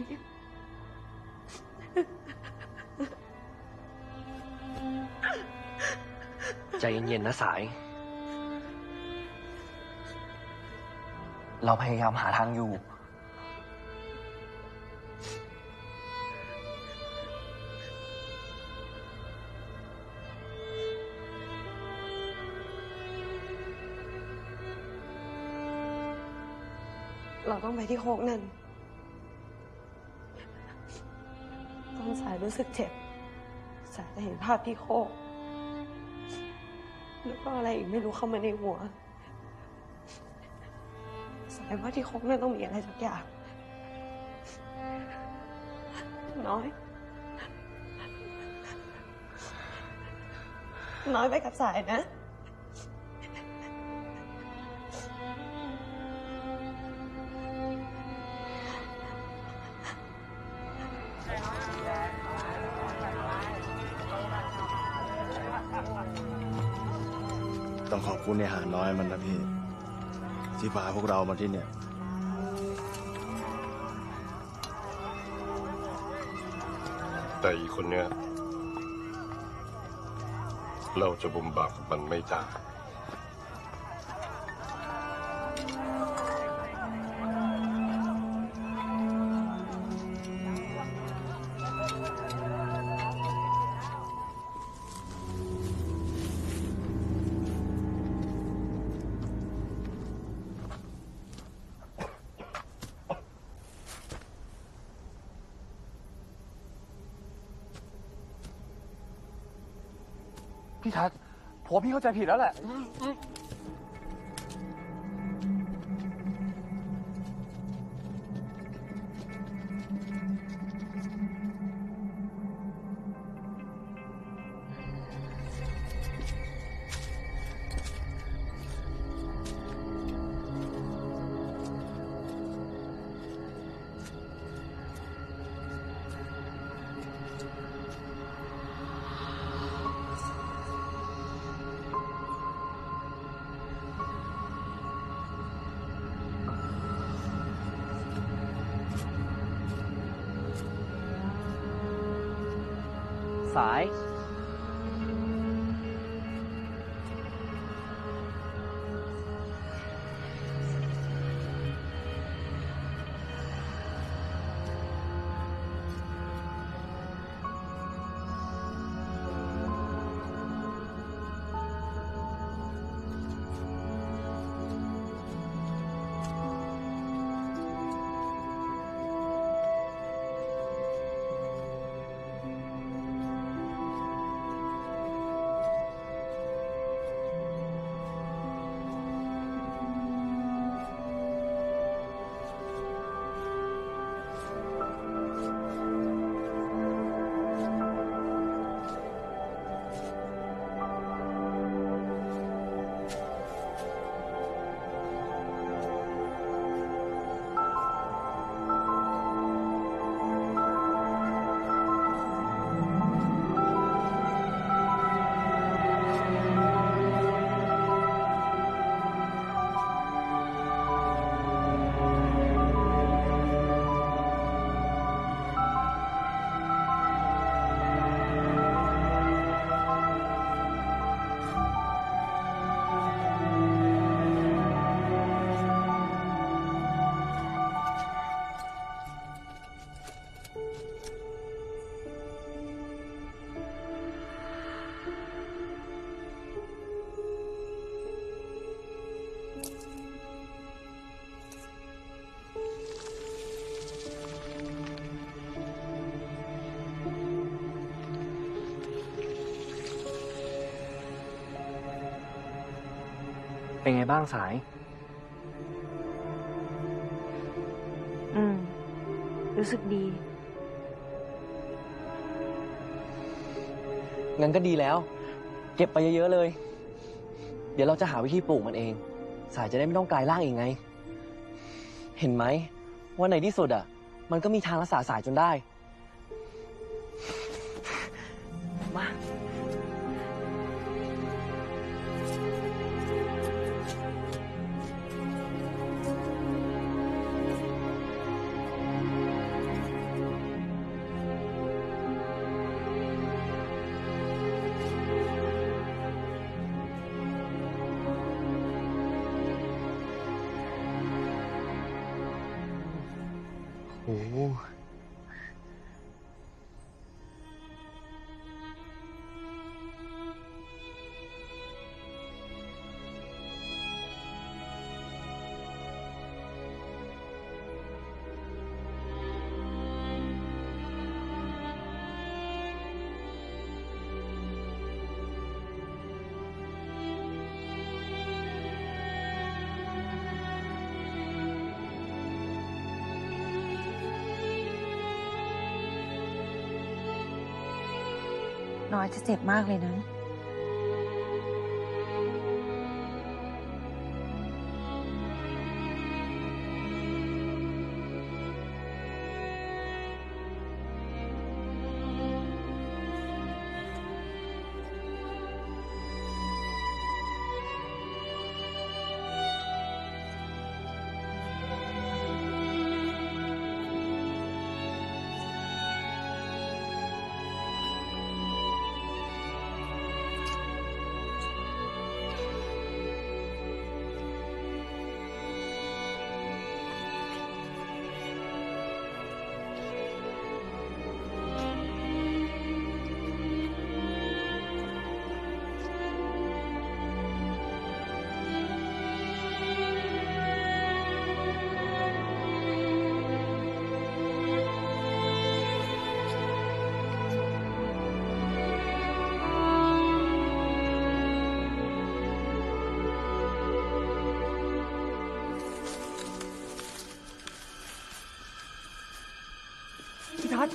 ใจเย็นๆนะสาย เราพยายามหาทางอยู่เราต้องไปที่โคกนั่นตอนสายรู้สึกเจ็บสายจะเห็นภาพที่โคกแล้วก็อะไรอีกไม่รู้เข้ามาในหัวสายว่าที่โคกนั่นต้องมีอะไรสักอย่างน้อย น้อยไปกับสายนะต้องขอบคุณในหาน้อยมันนะพี่ที่พาพวกเรามาที่เนี่ยแต่อีกคนเนี้ยเราจะบุมบาปกับมันไม่ได้พี่ทัศน์ผมพี่เข้าใจผิดแล้วแหละสาย เป็นไงบ้างสายอืม รู้สึกดีงั้นก็ดีแล้ว เก็บไปเยอะๆเลย เดี๋ยวเราจะหาวิธีปลูกมันเอง สายจะได้ไม่ต้องกลายร่างอีกไง เห็นไหมว่าในที่สุดอ่ะ มันก็มีทางรักษาสายจนได้ มา โอ้โหน้อยจะเจ็บมากเลยนะ พี่ทัศน์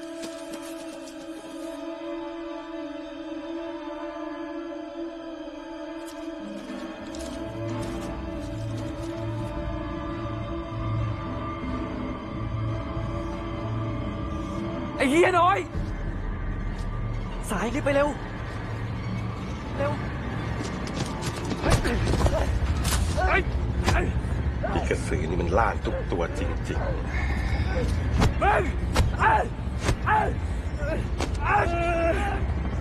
ไอ้เฮียน้อย สายรีบไปเร็ว เร็วไอ้กระสือนี่มันล่าทุกตัวจริงๆมึง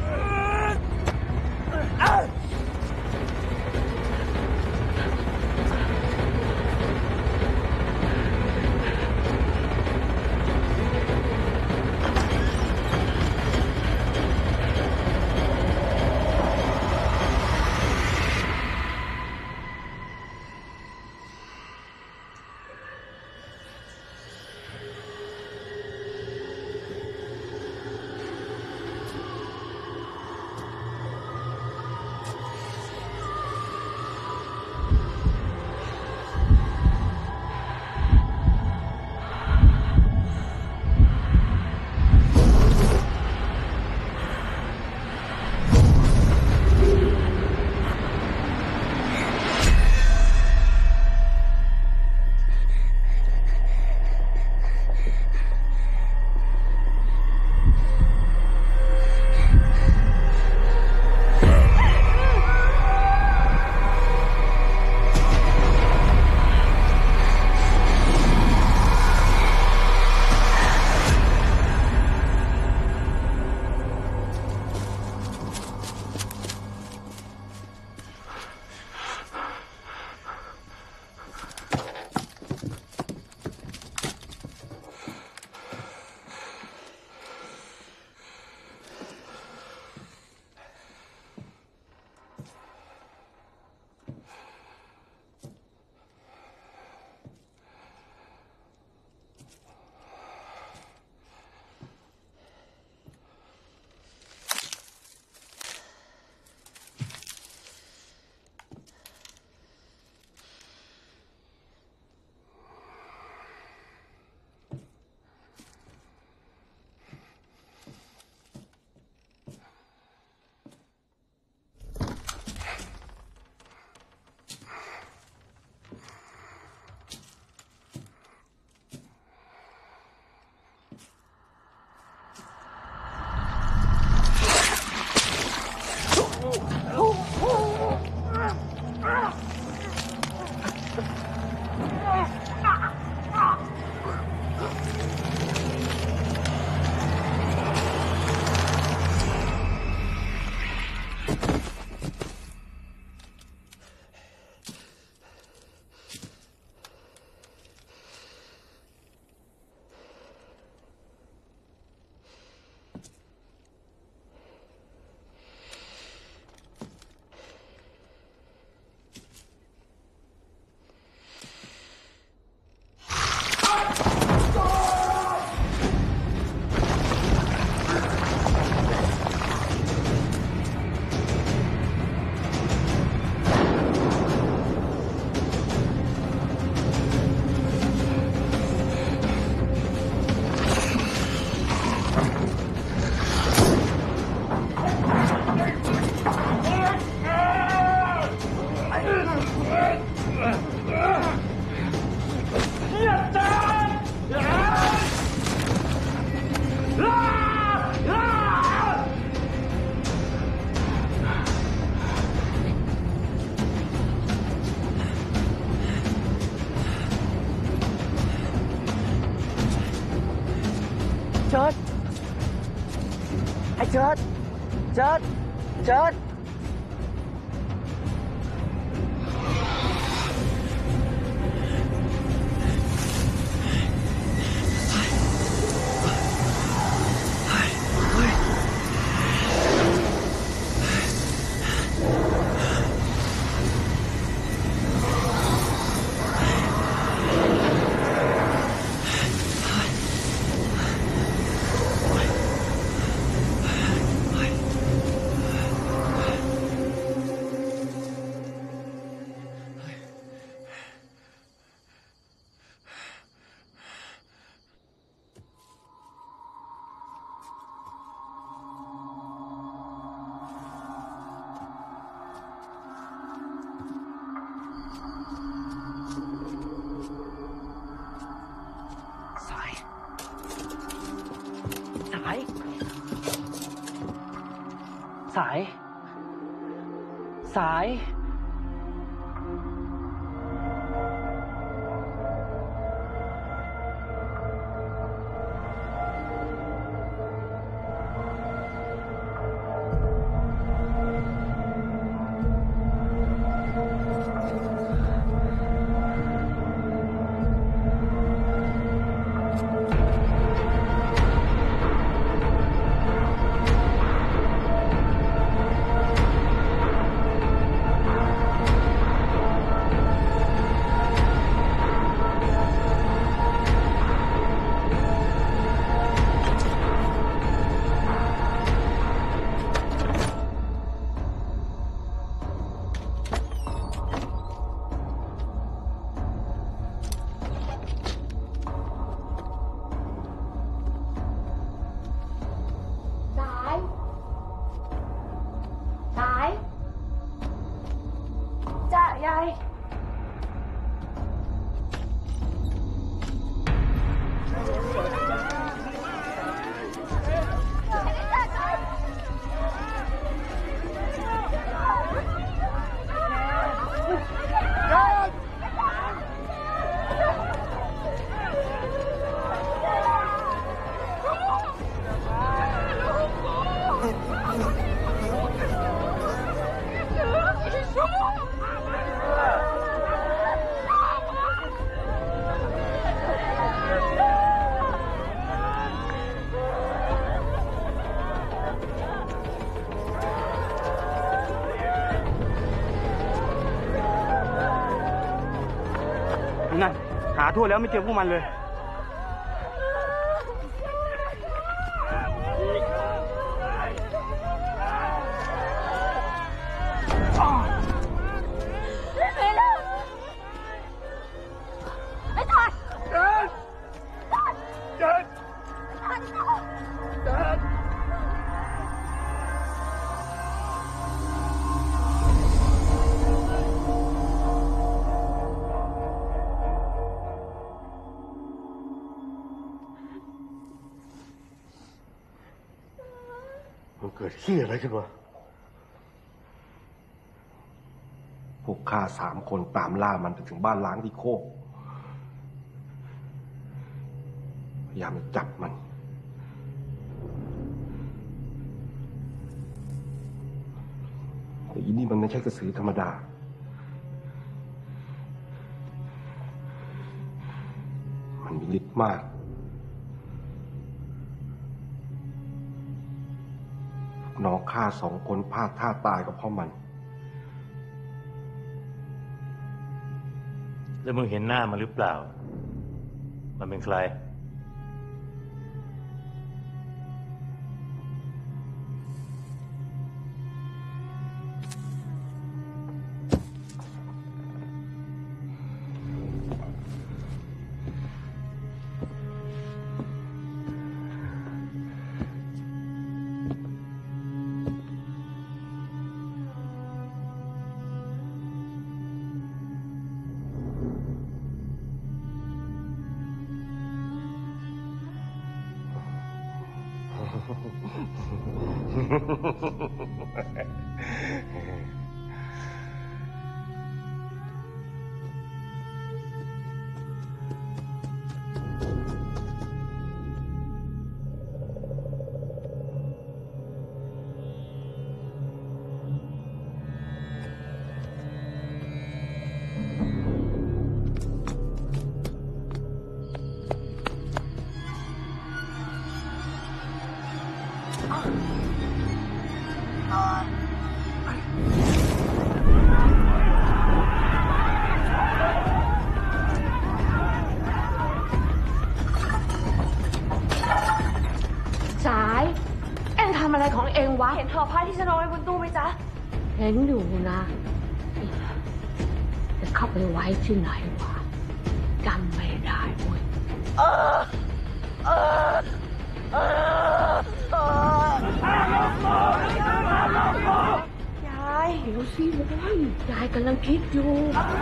อ้เจิดเจิดเจิดสาย สาย สาย สายสาย สายจ้ายายนั่นหาทั่วแล้วไม่เจอพวกมันเลยไอ้ทัดเดินเดินเดินมันเกิดขี้อะไรขึ้นวะพวกข้าสามคนตามล่ามันไปถึงบ้านล้างที่โคกพยายามจะจับมันแต่อีนี่มันไม่ใช่กระสือธรรมดามันมีฤทธิ์มากน้องข้าสองคนพลาดท่าตายก็เพราะมันแล้วมึงเห็นหน้ามันหรือเปล่า มันเป็นใครพวะเห็นห่อผ้าที่ฉันเอาไว้บนตู้ไหมจ๊ะเห็นอยู่นะจะเข้าไปไว้ที่ไหนวะจำไม่ได้เว้ยยายเดี๋ยวสิเว้ยยายกำลังคิดอยู่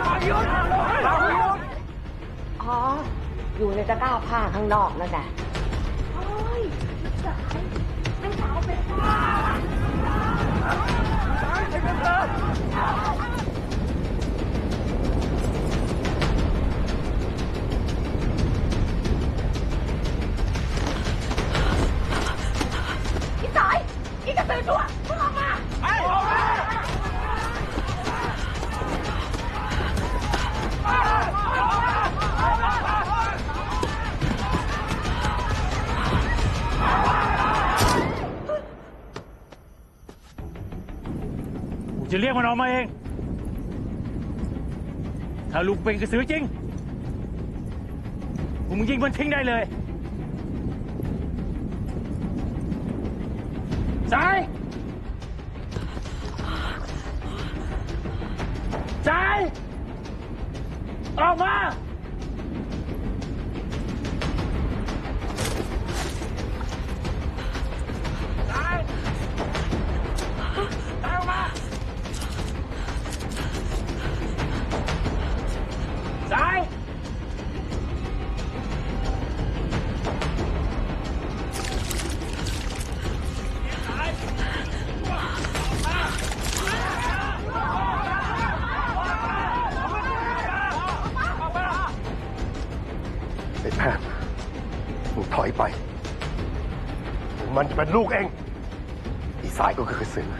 อ๋อ อยู่ในตะกร้าผ้าข้างนอกนั่นแหละอีสายอีกระตือตัวมึงออกมาไอ้ออกมาจะเรียกมันออกมาเอง ถ้าลูกเป็นกระสือจริงกูมึงยิงมันทิ้งได้เลยสายสายออกมาสายสายออกมาสายไอ้แพทย์มึงถอยไปถึงมันจะเป็นลูกเอง อีสายก็คือกระสือ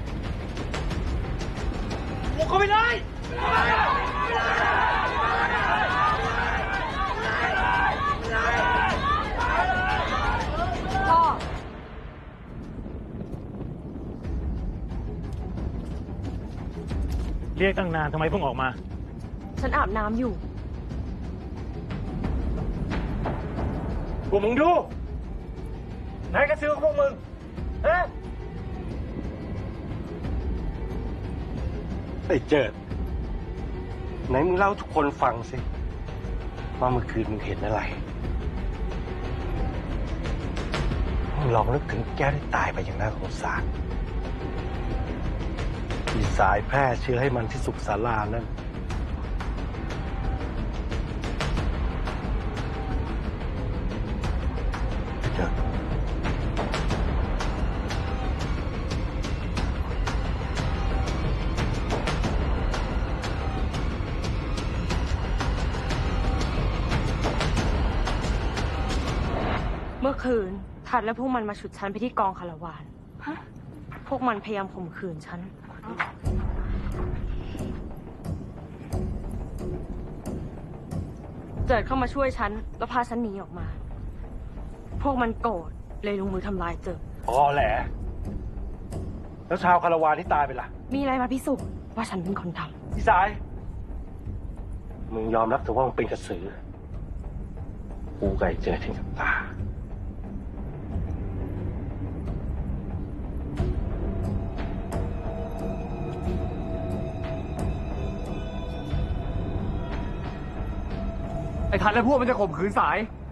บุกเข้าไปเลยพ่อเรียกตั้งนานทำไมเพิ่งออกมาฉันอาบน้ำอยู่พวกมึงดูไหนกระสือของพวกมึงฮะไอ้เจิดไหนมึงเล่าทุกคนฟังสิว่าเมื่อคืนมึงเห็นอะไรมึงลองนึกถึงแก้วที่ตายไปอย่างน่าสงสารอีสายแพร่เชื้อให้มันที่สุขศาลานั่นเจิดเมื่อคืนทัดและพวกมันมาฉุดฉันไปที่กองคาราวานพวกมันพยายามข่มขืนฉัน เจิดเข้ามาช่วยฉันแล้วพาฉันหนีออกมา พวกมันโกรธเลยลงมือทำร้ายเจิดพอแหละ แล้วชาวคาราวานที่ตายไปล่ะมีอะไรมาพิสูจน์ว่าฉันเป็นคนทำพี่สาย มึงยอมรับแต่ว่ามึงเป็นกระสือ กูไก่เจอถึงกับตาไอ้ทันและพวกมันจะข่มขืนสาย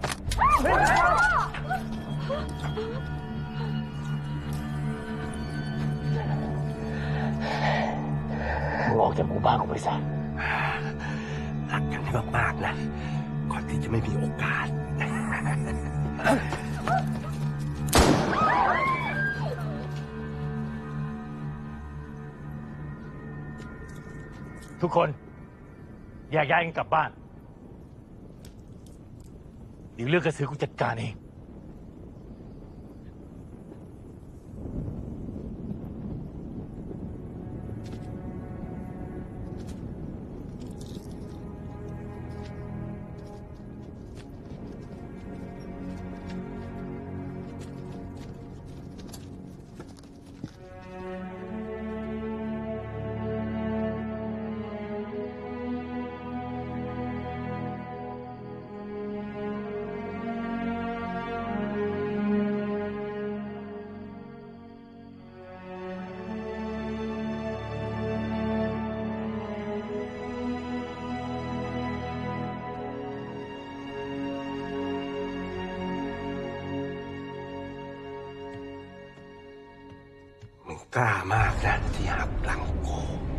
มึงออกจากหมู่บ้านกูไปซะรักกันให้มากๆนะ ก่อนที่จะไม่มีโอกาสทุกคนแยกย้ายกันกลับบ้านเดี๋ยวเรื่องกระสือกูจัดการเองกล้ามากนะที่หักหลังกู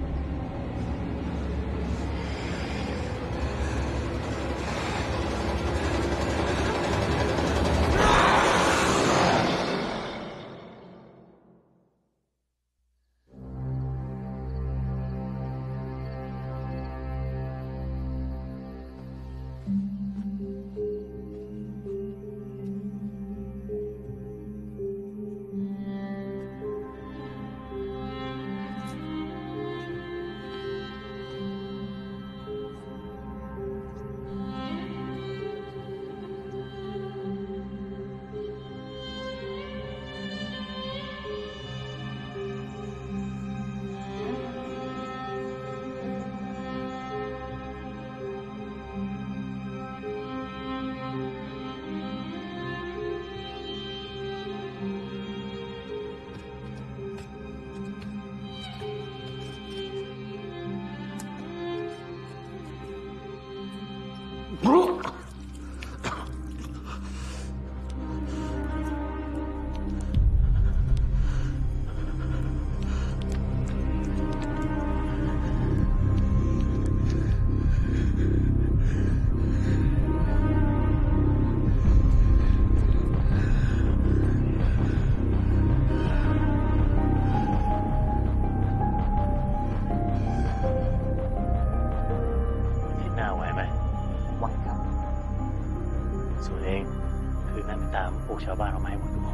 พวกชาวบ้านเอามาให้หมดทุกคน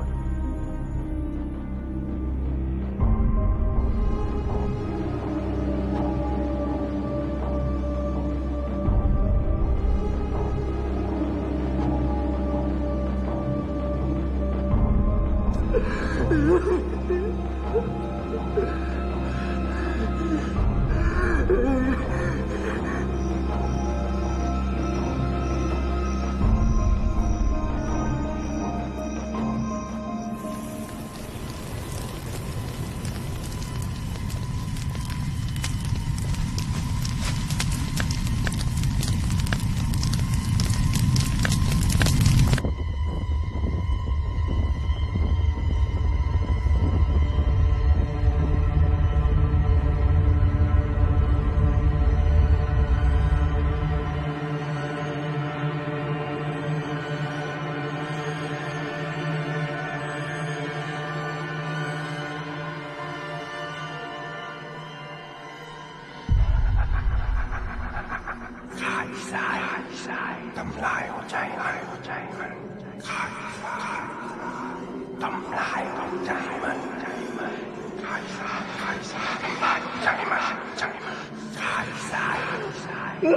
สายสายทำลายหัวใจมันหัวใจมันขาดสายทำลายหัวใจมันใจมันขาดสายขาดสายทำลายหัวใจมันใจมันขาดสายสายทำ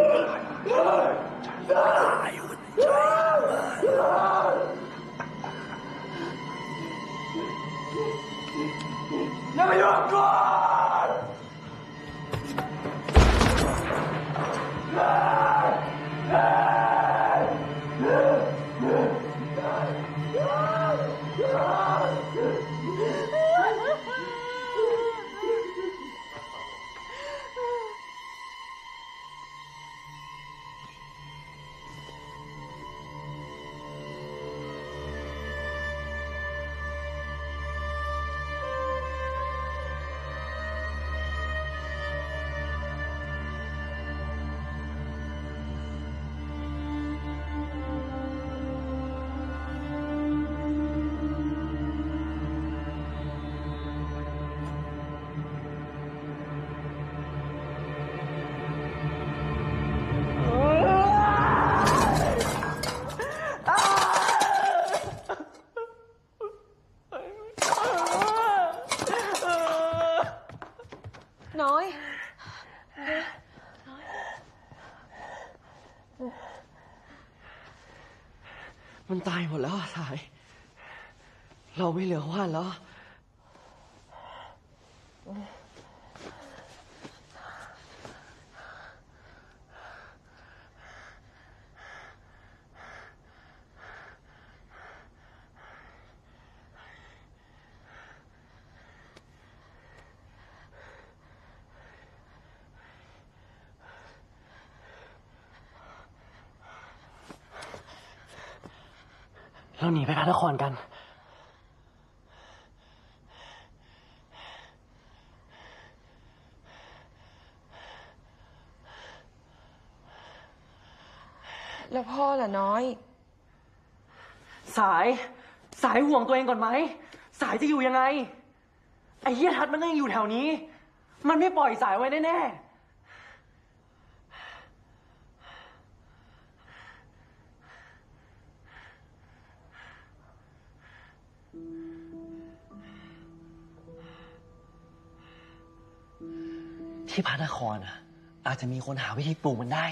ลายหัวใจมันอย่ามายุ่งกูน้อยมันตายหมดแล้วสายเราไม่เหลือว่านแล้วเราหนีไปพระนครกันแล้วพ่อล่ะน้อยสายสายห่วงตัวเองก่อนไหมสายจะอยู่ยังไงไอ้เหี้ยทัดมันก็ยังอยู่แถวนี้ มันไม่ปล่อยสายไว้แน่ๆที่พระนครอ่ะอาจจะมีคนหาวิธีปลูกมันได้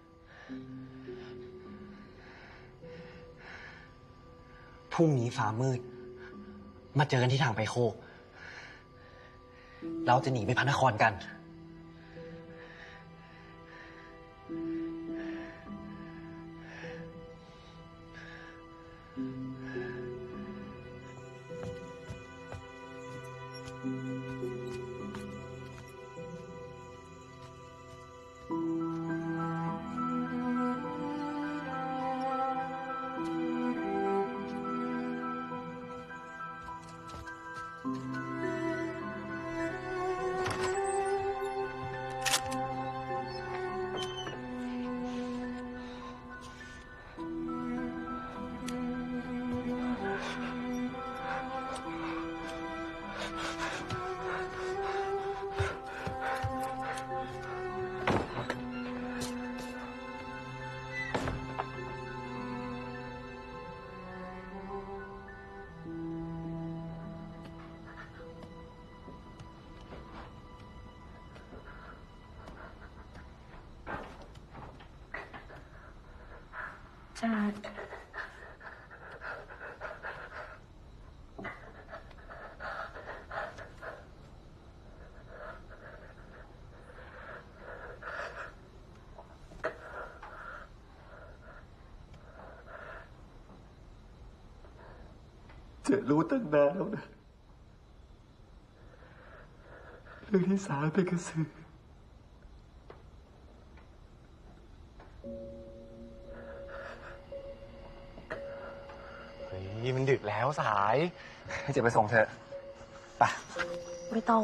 พรุ่งนี้ฟ้ามืดมาเจอกันที่ทางไปโคกเราจะหนีไปพระนครกันจ้าเจะรู้ตั้งนานแล้วนะเรื่องที่สายเป็นกระสือนี่มันดึกแล้วสายให้เจ็บไปส่งเธอไปไม่ต้อง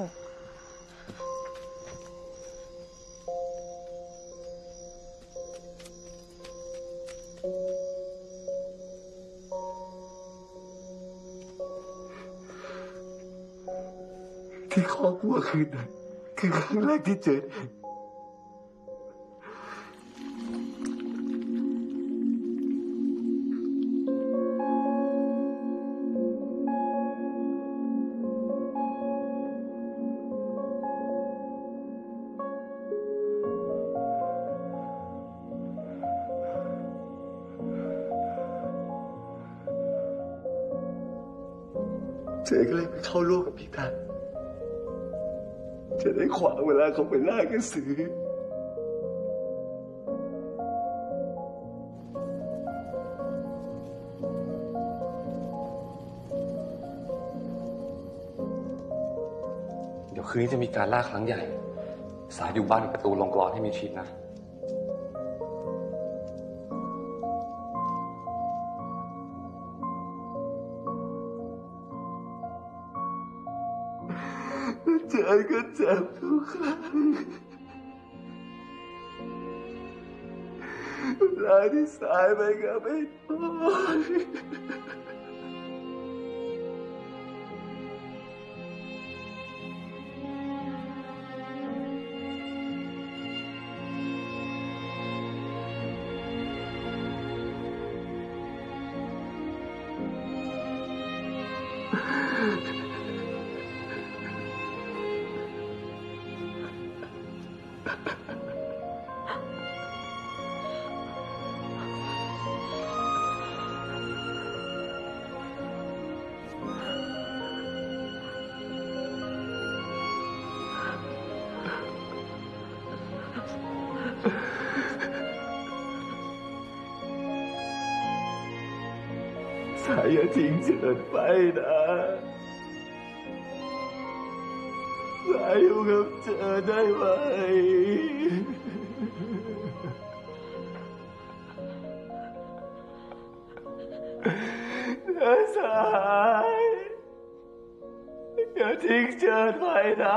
ที่คอกวัวคืนนั้นคือครั้งแรกที่เจอเองเจ๊ก็เลยไปเข้าร่วมกับพี่ทันจะได้ขวางเวลาเขาไปล่ากระสือเดี๋ยวคืนนี้จะมีการล่าครั้งใหญ่สายอยู่บ้านประตูลงกลอนให้มีชิดนะเจอก็เจ็บทุกครั้งเวลาที่สายไปก็ไม่พอสายอย่าทิ้งเฉิดไปนะสายอยู่กับเธอได้ไหมนะสายอย่าทิ้งเฉิดไปนะ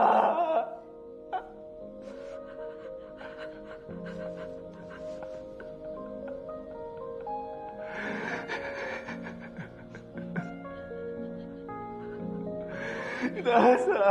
น้าสาย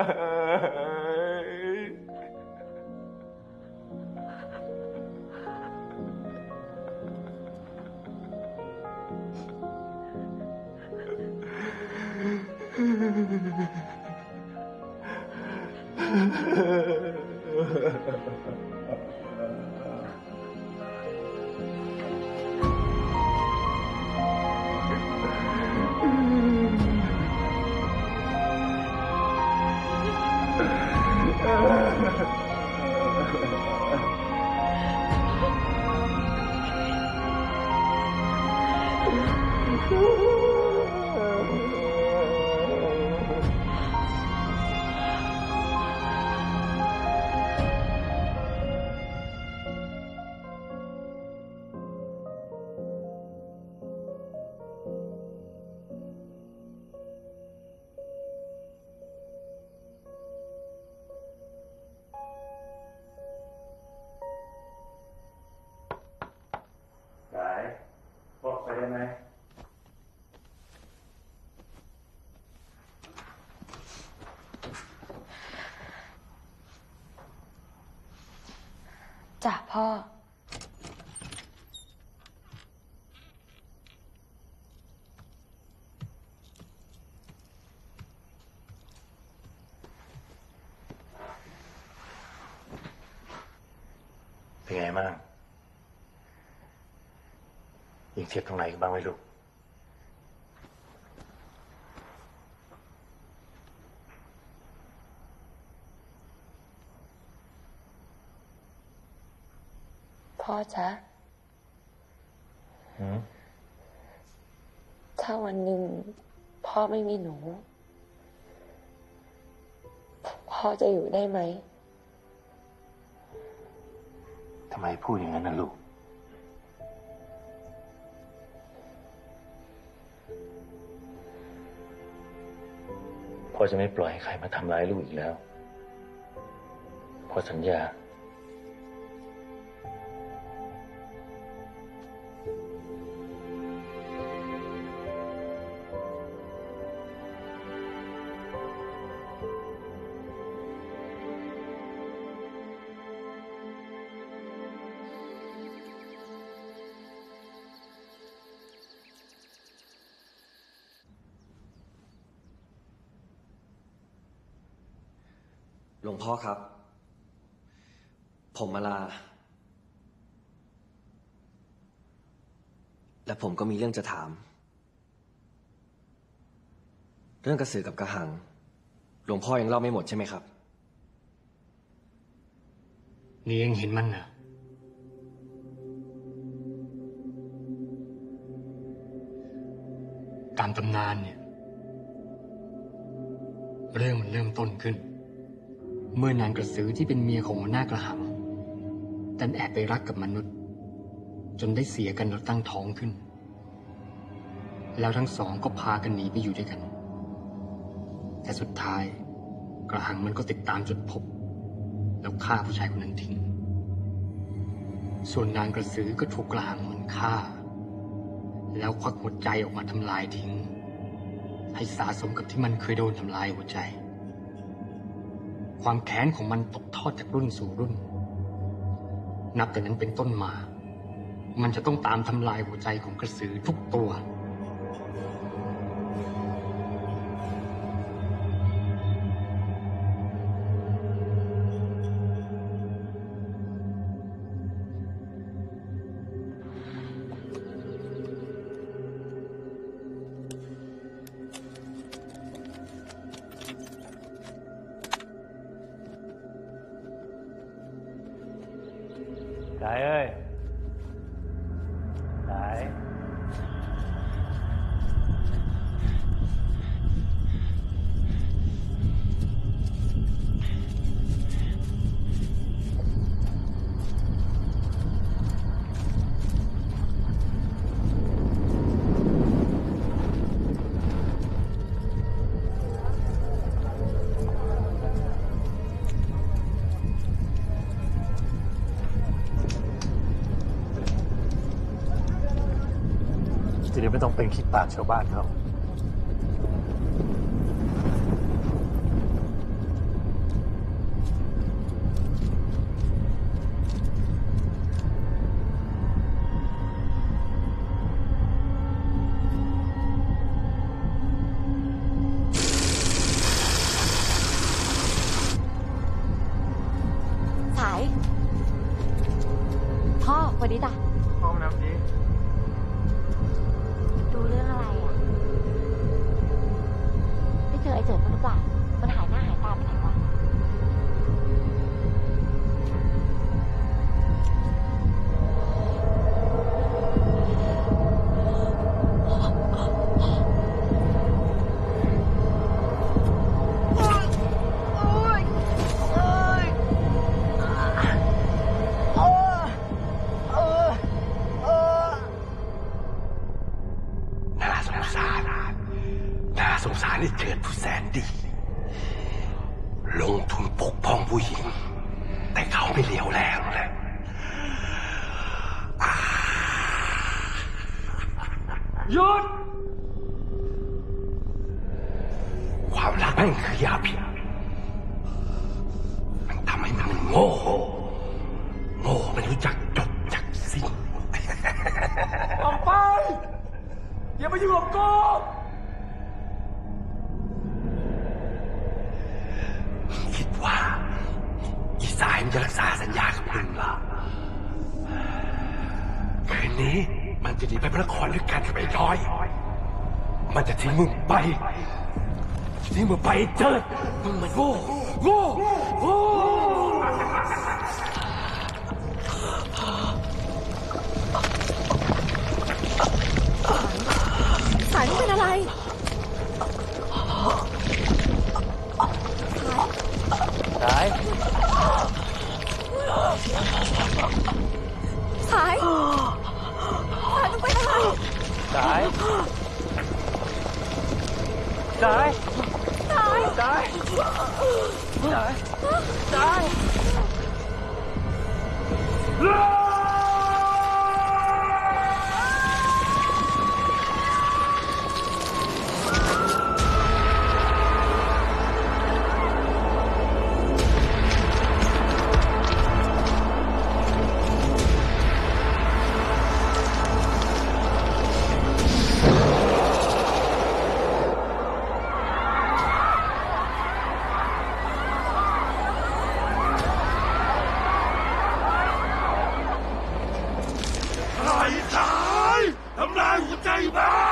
บอกไปได้ไหมจ้ะพ่อเป็นไงบ้างยิงเทียบตรงไหนบ้างไหมลูกพ่อจ๊ะหืมถ้าวันหนึ่งพ่อไม่มีหนู พ่อจะอยู่ได้ไหมทำไมพูดอย่างนั้นน่ะลูกพ่อจะไม่ปล่อยให้ใครมาทำร้ายลูกอีกแล้วพ่อสัญญาหลวงพ่อครับ ผมมาลา และผมก็มีเรื่องจะถาม เรื่องกระสือกับกระหัง หลวงพ่อยังเล่าไม่หมดใช่ไหมครับนี่เองเห็นมันเหรอตามตำนานเนี่ย เรื่องมันเริ่มต้นขึ้น เมื่อนางกระสือที่เป็นเมียของหัวหน้ากระหังดันแอบไปรักกับมนุษย์ จนได้เสียกันแล้วตั้งท้องขึ้น แล้วทั้งสองก็พากันหนีไปอยู่ด้วยกัน แต่สุดท้ายกระหังมันก็ติดตามจนพบ แล้วฆ่าผู้ชายคนนั้นทิ้ง ส่วนนางกระสือก็ถูกกระหังมันฆ่า แล้วควักหัวใจออกมาทำลายทิ้ง ให้สะสมกับที่มันเคยโดนทำลายหัวใจ ความแค้นของมันตกทอดจากรุ่นสู่รุ่น นับแต่นั้นเป็นต้นมา มันจะต้องตามทำลายหัวใจของกระสือทุกตัวสายเอ้ยสาย จะได้ไม่ต้องเป็นขี้ปากชาวบ้านเขาพ่อสวัสดีจ้ะพ่อมาแล้วดีดูเรื่องอะไรอ่ะได้เจอไอ้เจิดมันหรือเปล่ามันหายหน้าหายตาไปไหนวะน่าสงสารน่าสงสารไอ้เจิดผู้แสนดี ลงทุนปกป้องผู้หญิง แต่เขาไม่เหลียวแลเลยหยุด ความรักแม่งคือยาพิษมันทำให้มันโง่ โง่ไม่รู้จักจบจักสิ้นออกไป อย่ามายุ่งกับกูคิดว่าอีสายมันจะรักษาสัญญากับมึงเหรอคืนนี้มันจะหนีไปพระนครด้วยกันกับไอ้น้อย มันจะทิ้งมึงไปทิ้งมึงไปเจิดมึงมันโง่โง่โง่สายเป็นอะไรสาย สาย สายต้องเป็นอะไรสาย สายสายสาย สาย สายไอ้ชายทำลายหัวใจบ้า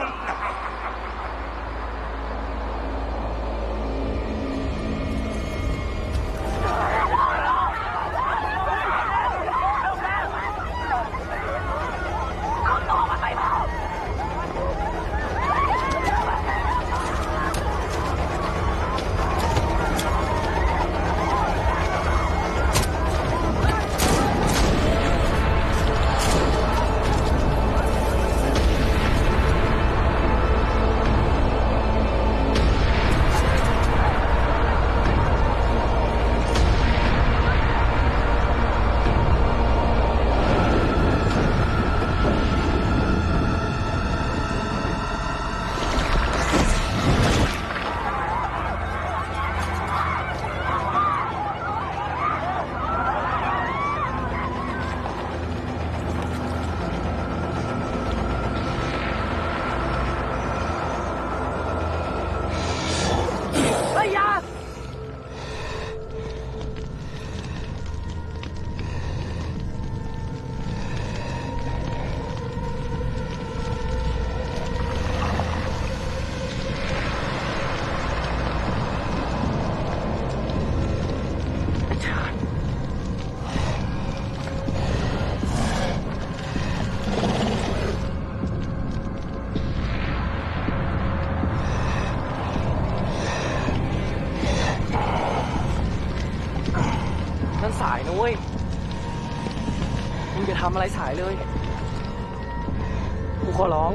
นั่นสายนะเว้ย มึงจะทำอะไรสายเลย กูขอร้อง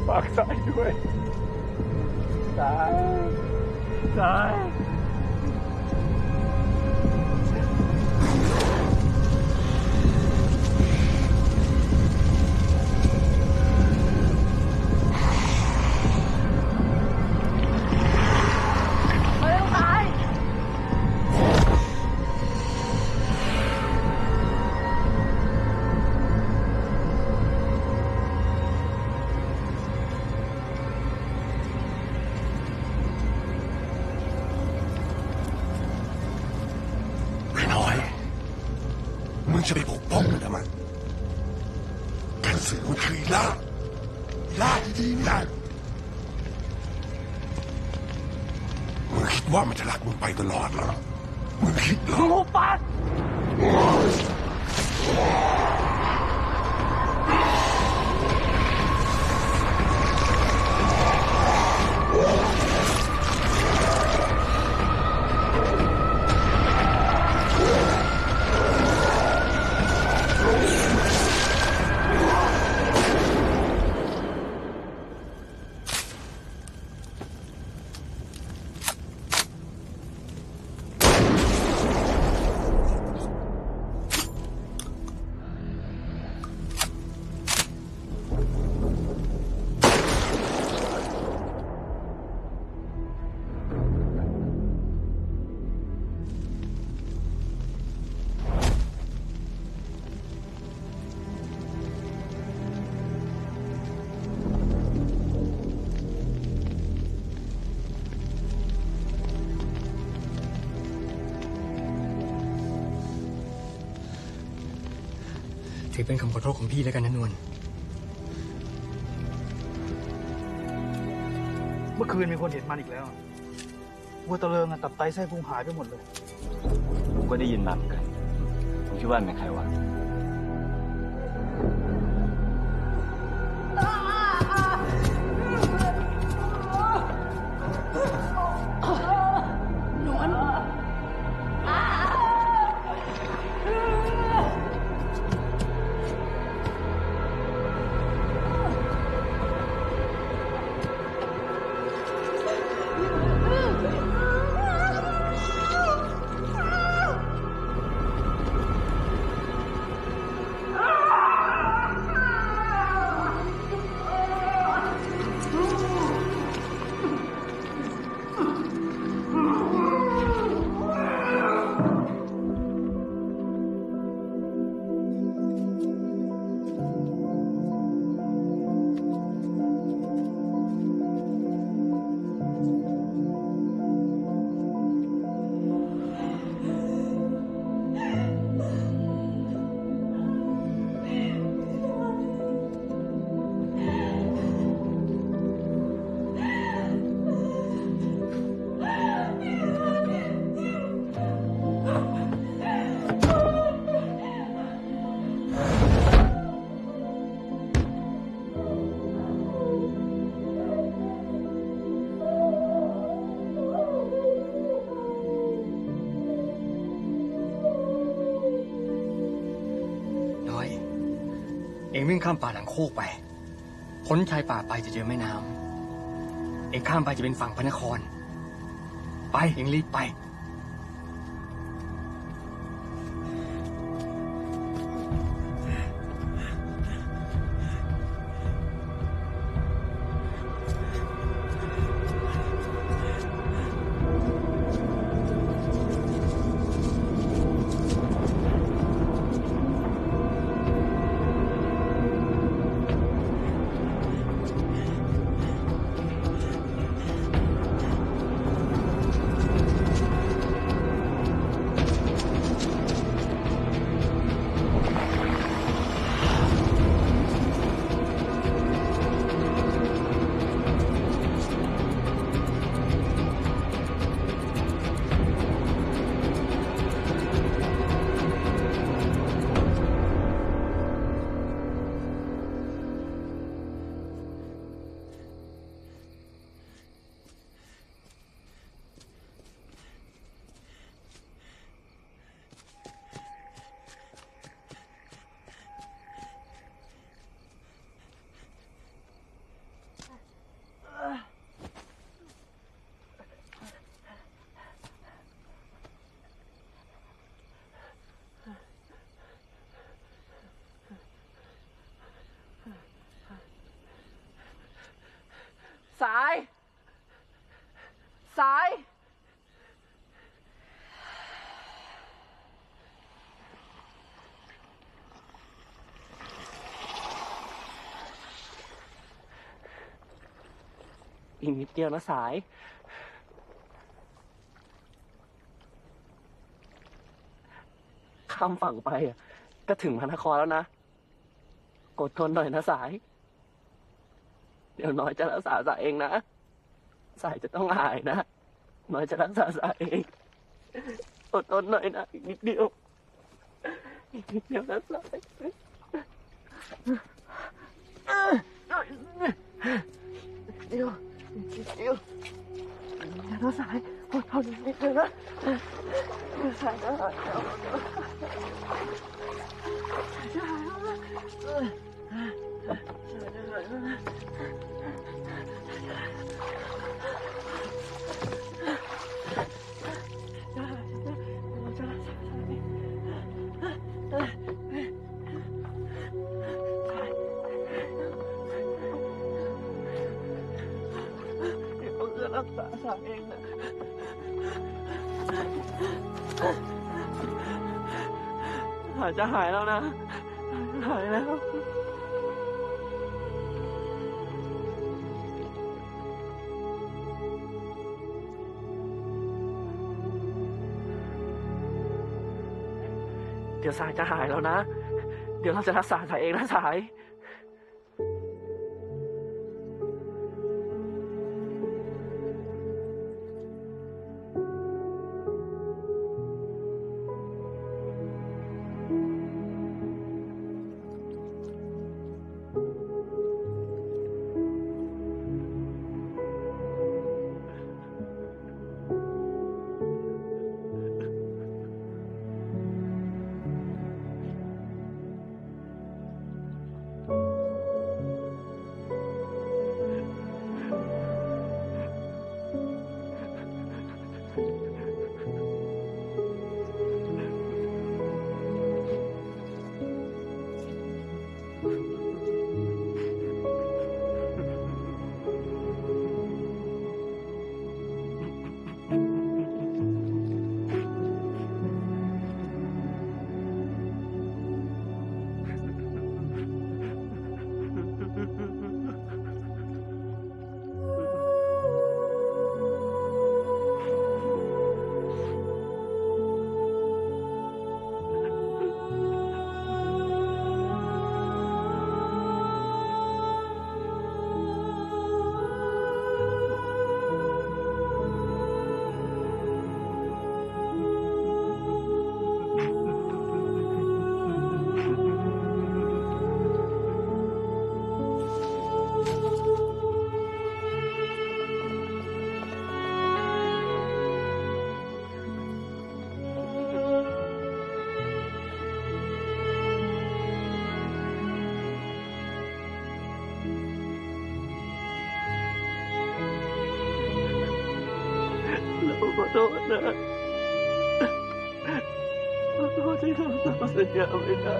ฝากสายด้วยสายสายจะไปปกป้องมันทำไมกระสือมันคือล่าล่าดีๆนะมึงคิดว่ามันจะรักมึงไปตลอดเหรอมึงคิดเหรอหูปัดถือเป็นคำขอโทษของพี่แล้วกันนะนวลเมื่อคืนมีคนเห็นมันอีกแล้ววัวตะเลิงตับไตไส้พุงหายไปหมดเลยผมก็ได้ยินมาเหมือนกันผมคิดว่าเป็นใครวะเองวิ่งข้ามป่าหลังโคกไปพ้นชายป่าไปจะเจอแม่น้ำเองข้ามไปจะเป็นฝั่งพระนครไปเองรีบไปอีกนิดเดียวนะสายข้ามฝั่งไปอ่ะก็ถึงพระนครแล้วนะอดทนหน่อยนะสายเดี๋ยวน้อยจะรักษาสายเองนะสายจะต้องหายนะน้อยจะรักษาสายเองอดทนหน่อยนะอีกนิดเดียวอีกนิดเดียวนะสายเดียวเดียวนะสายอดทนนิดเดียวนะสายจะหายแล้วสายจะหายแล้วนะสายจะหายแล้วนะรักษาสายเองนะหายจะหายแล้วนะหายแล้วเดี๋ยวสายจะหายแล้วนะเดี๋ยวเราจะรักษาสายเองนะสายขอโทษนะขอโทษที่ทำตามสัญญาไม่ได้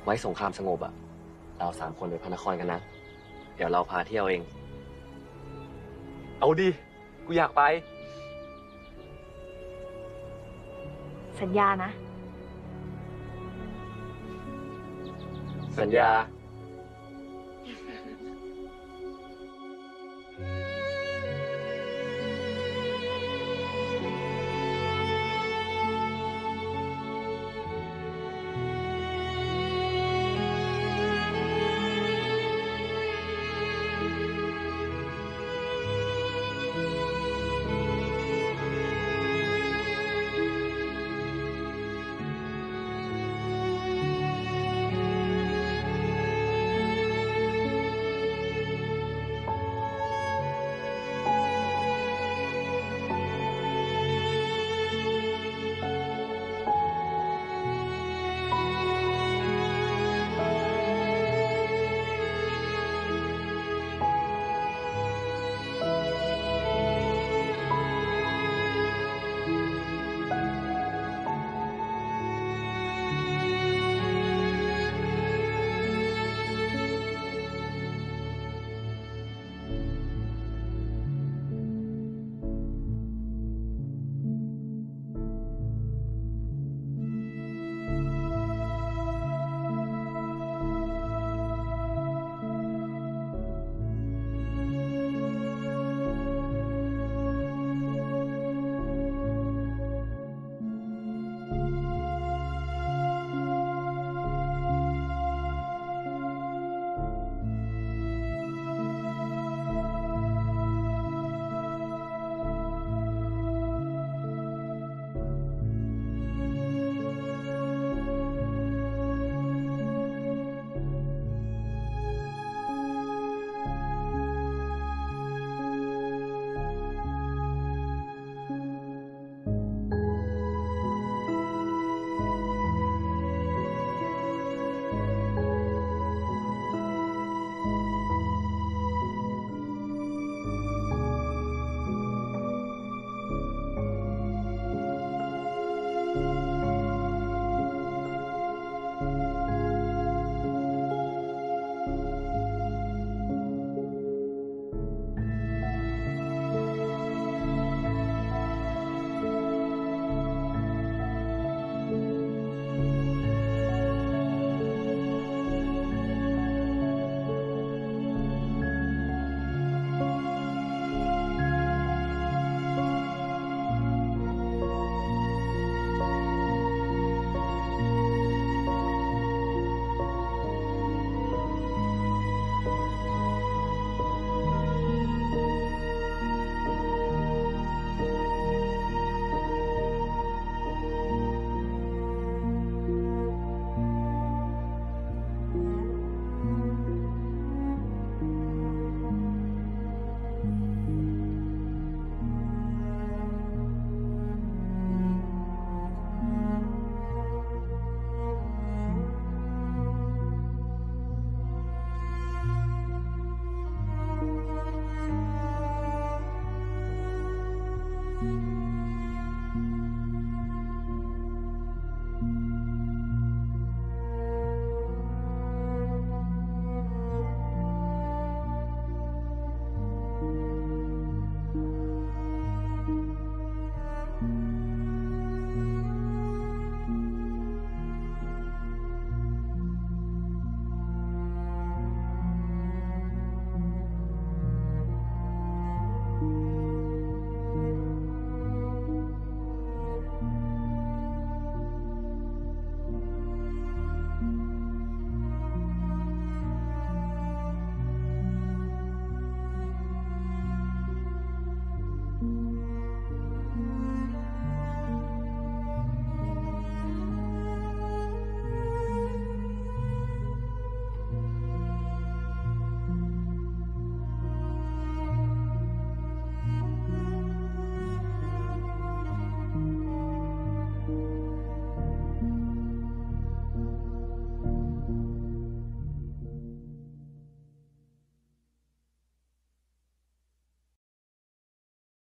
ว้สงครามสงบอะเราสามคนไปพระนครกันนะ เดี๋ยวเราพาเที่ยวเอง เอาดิ กูอยากไปสัญญานะสัญญา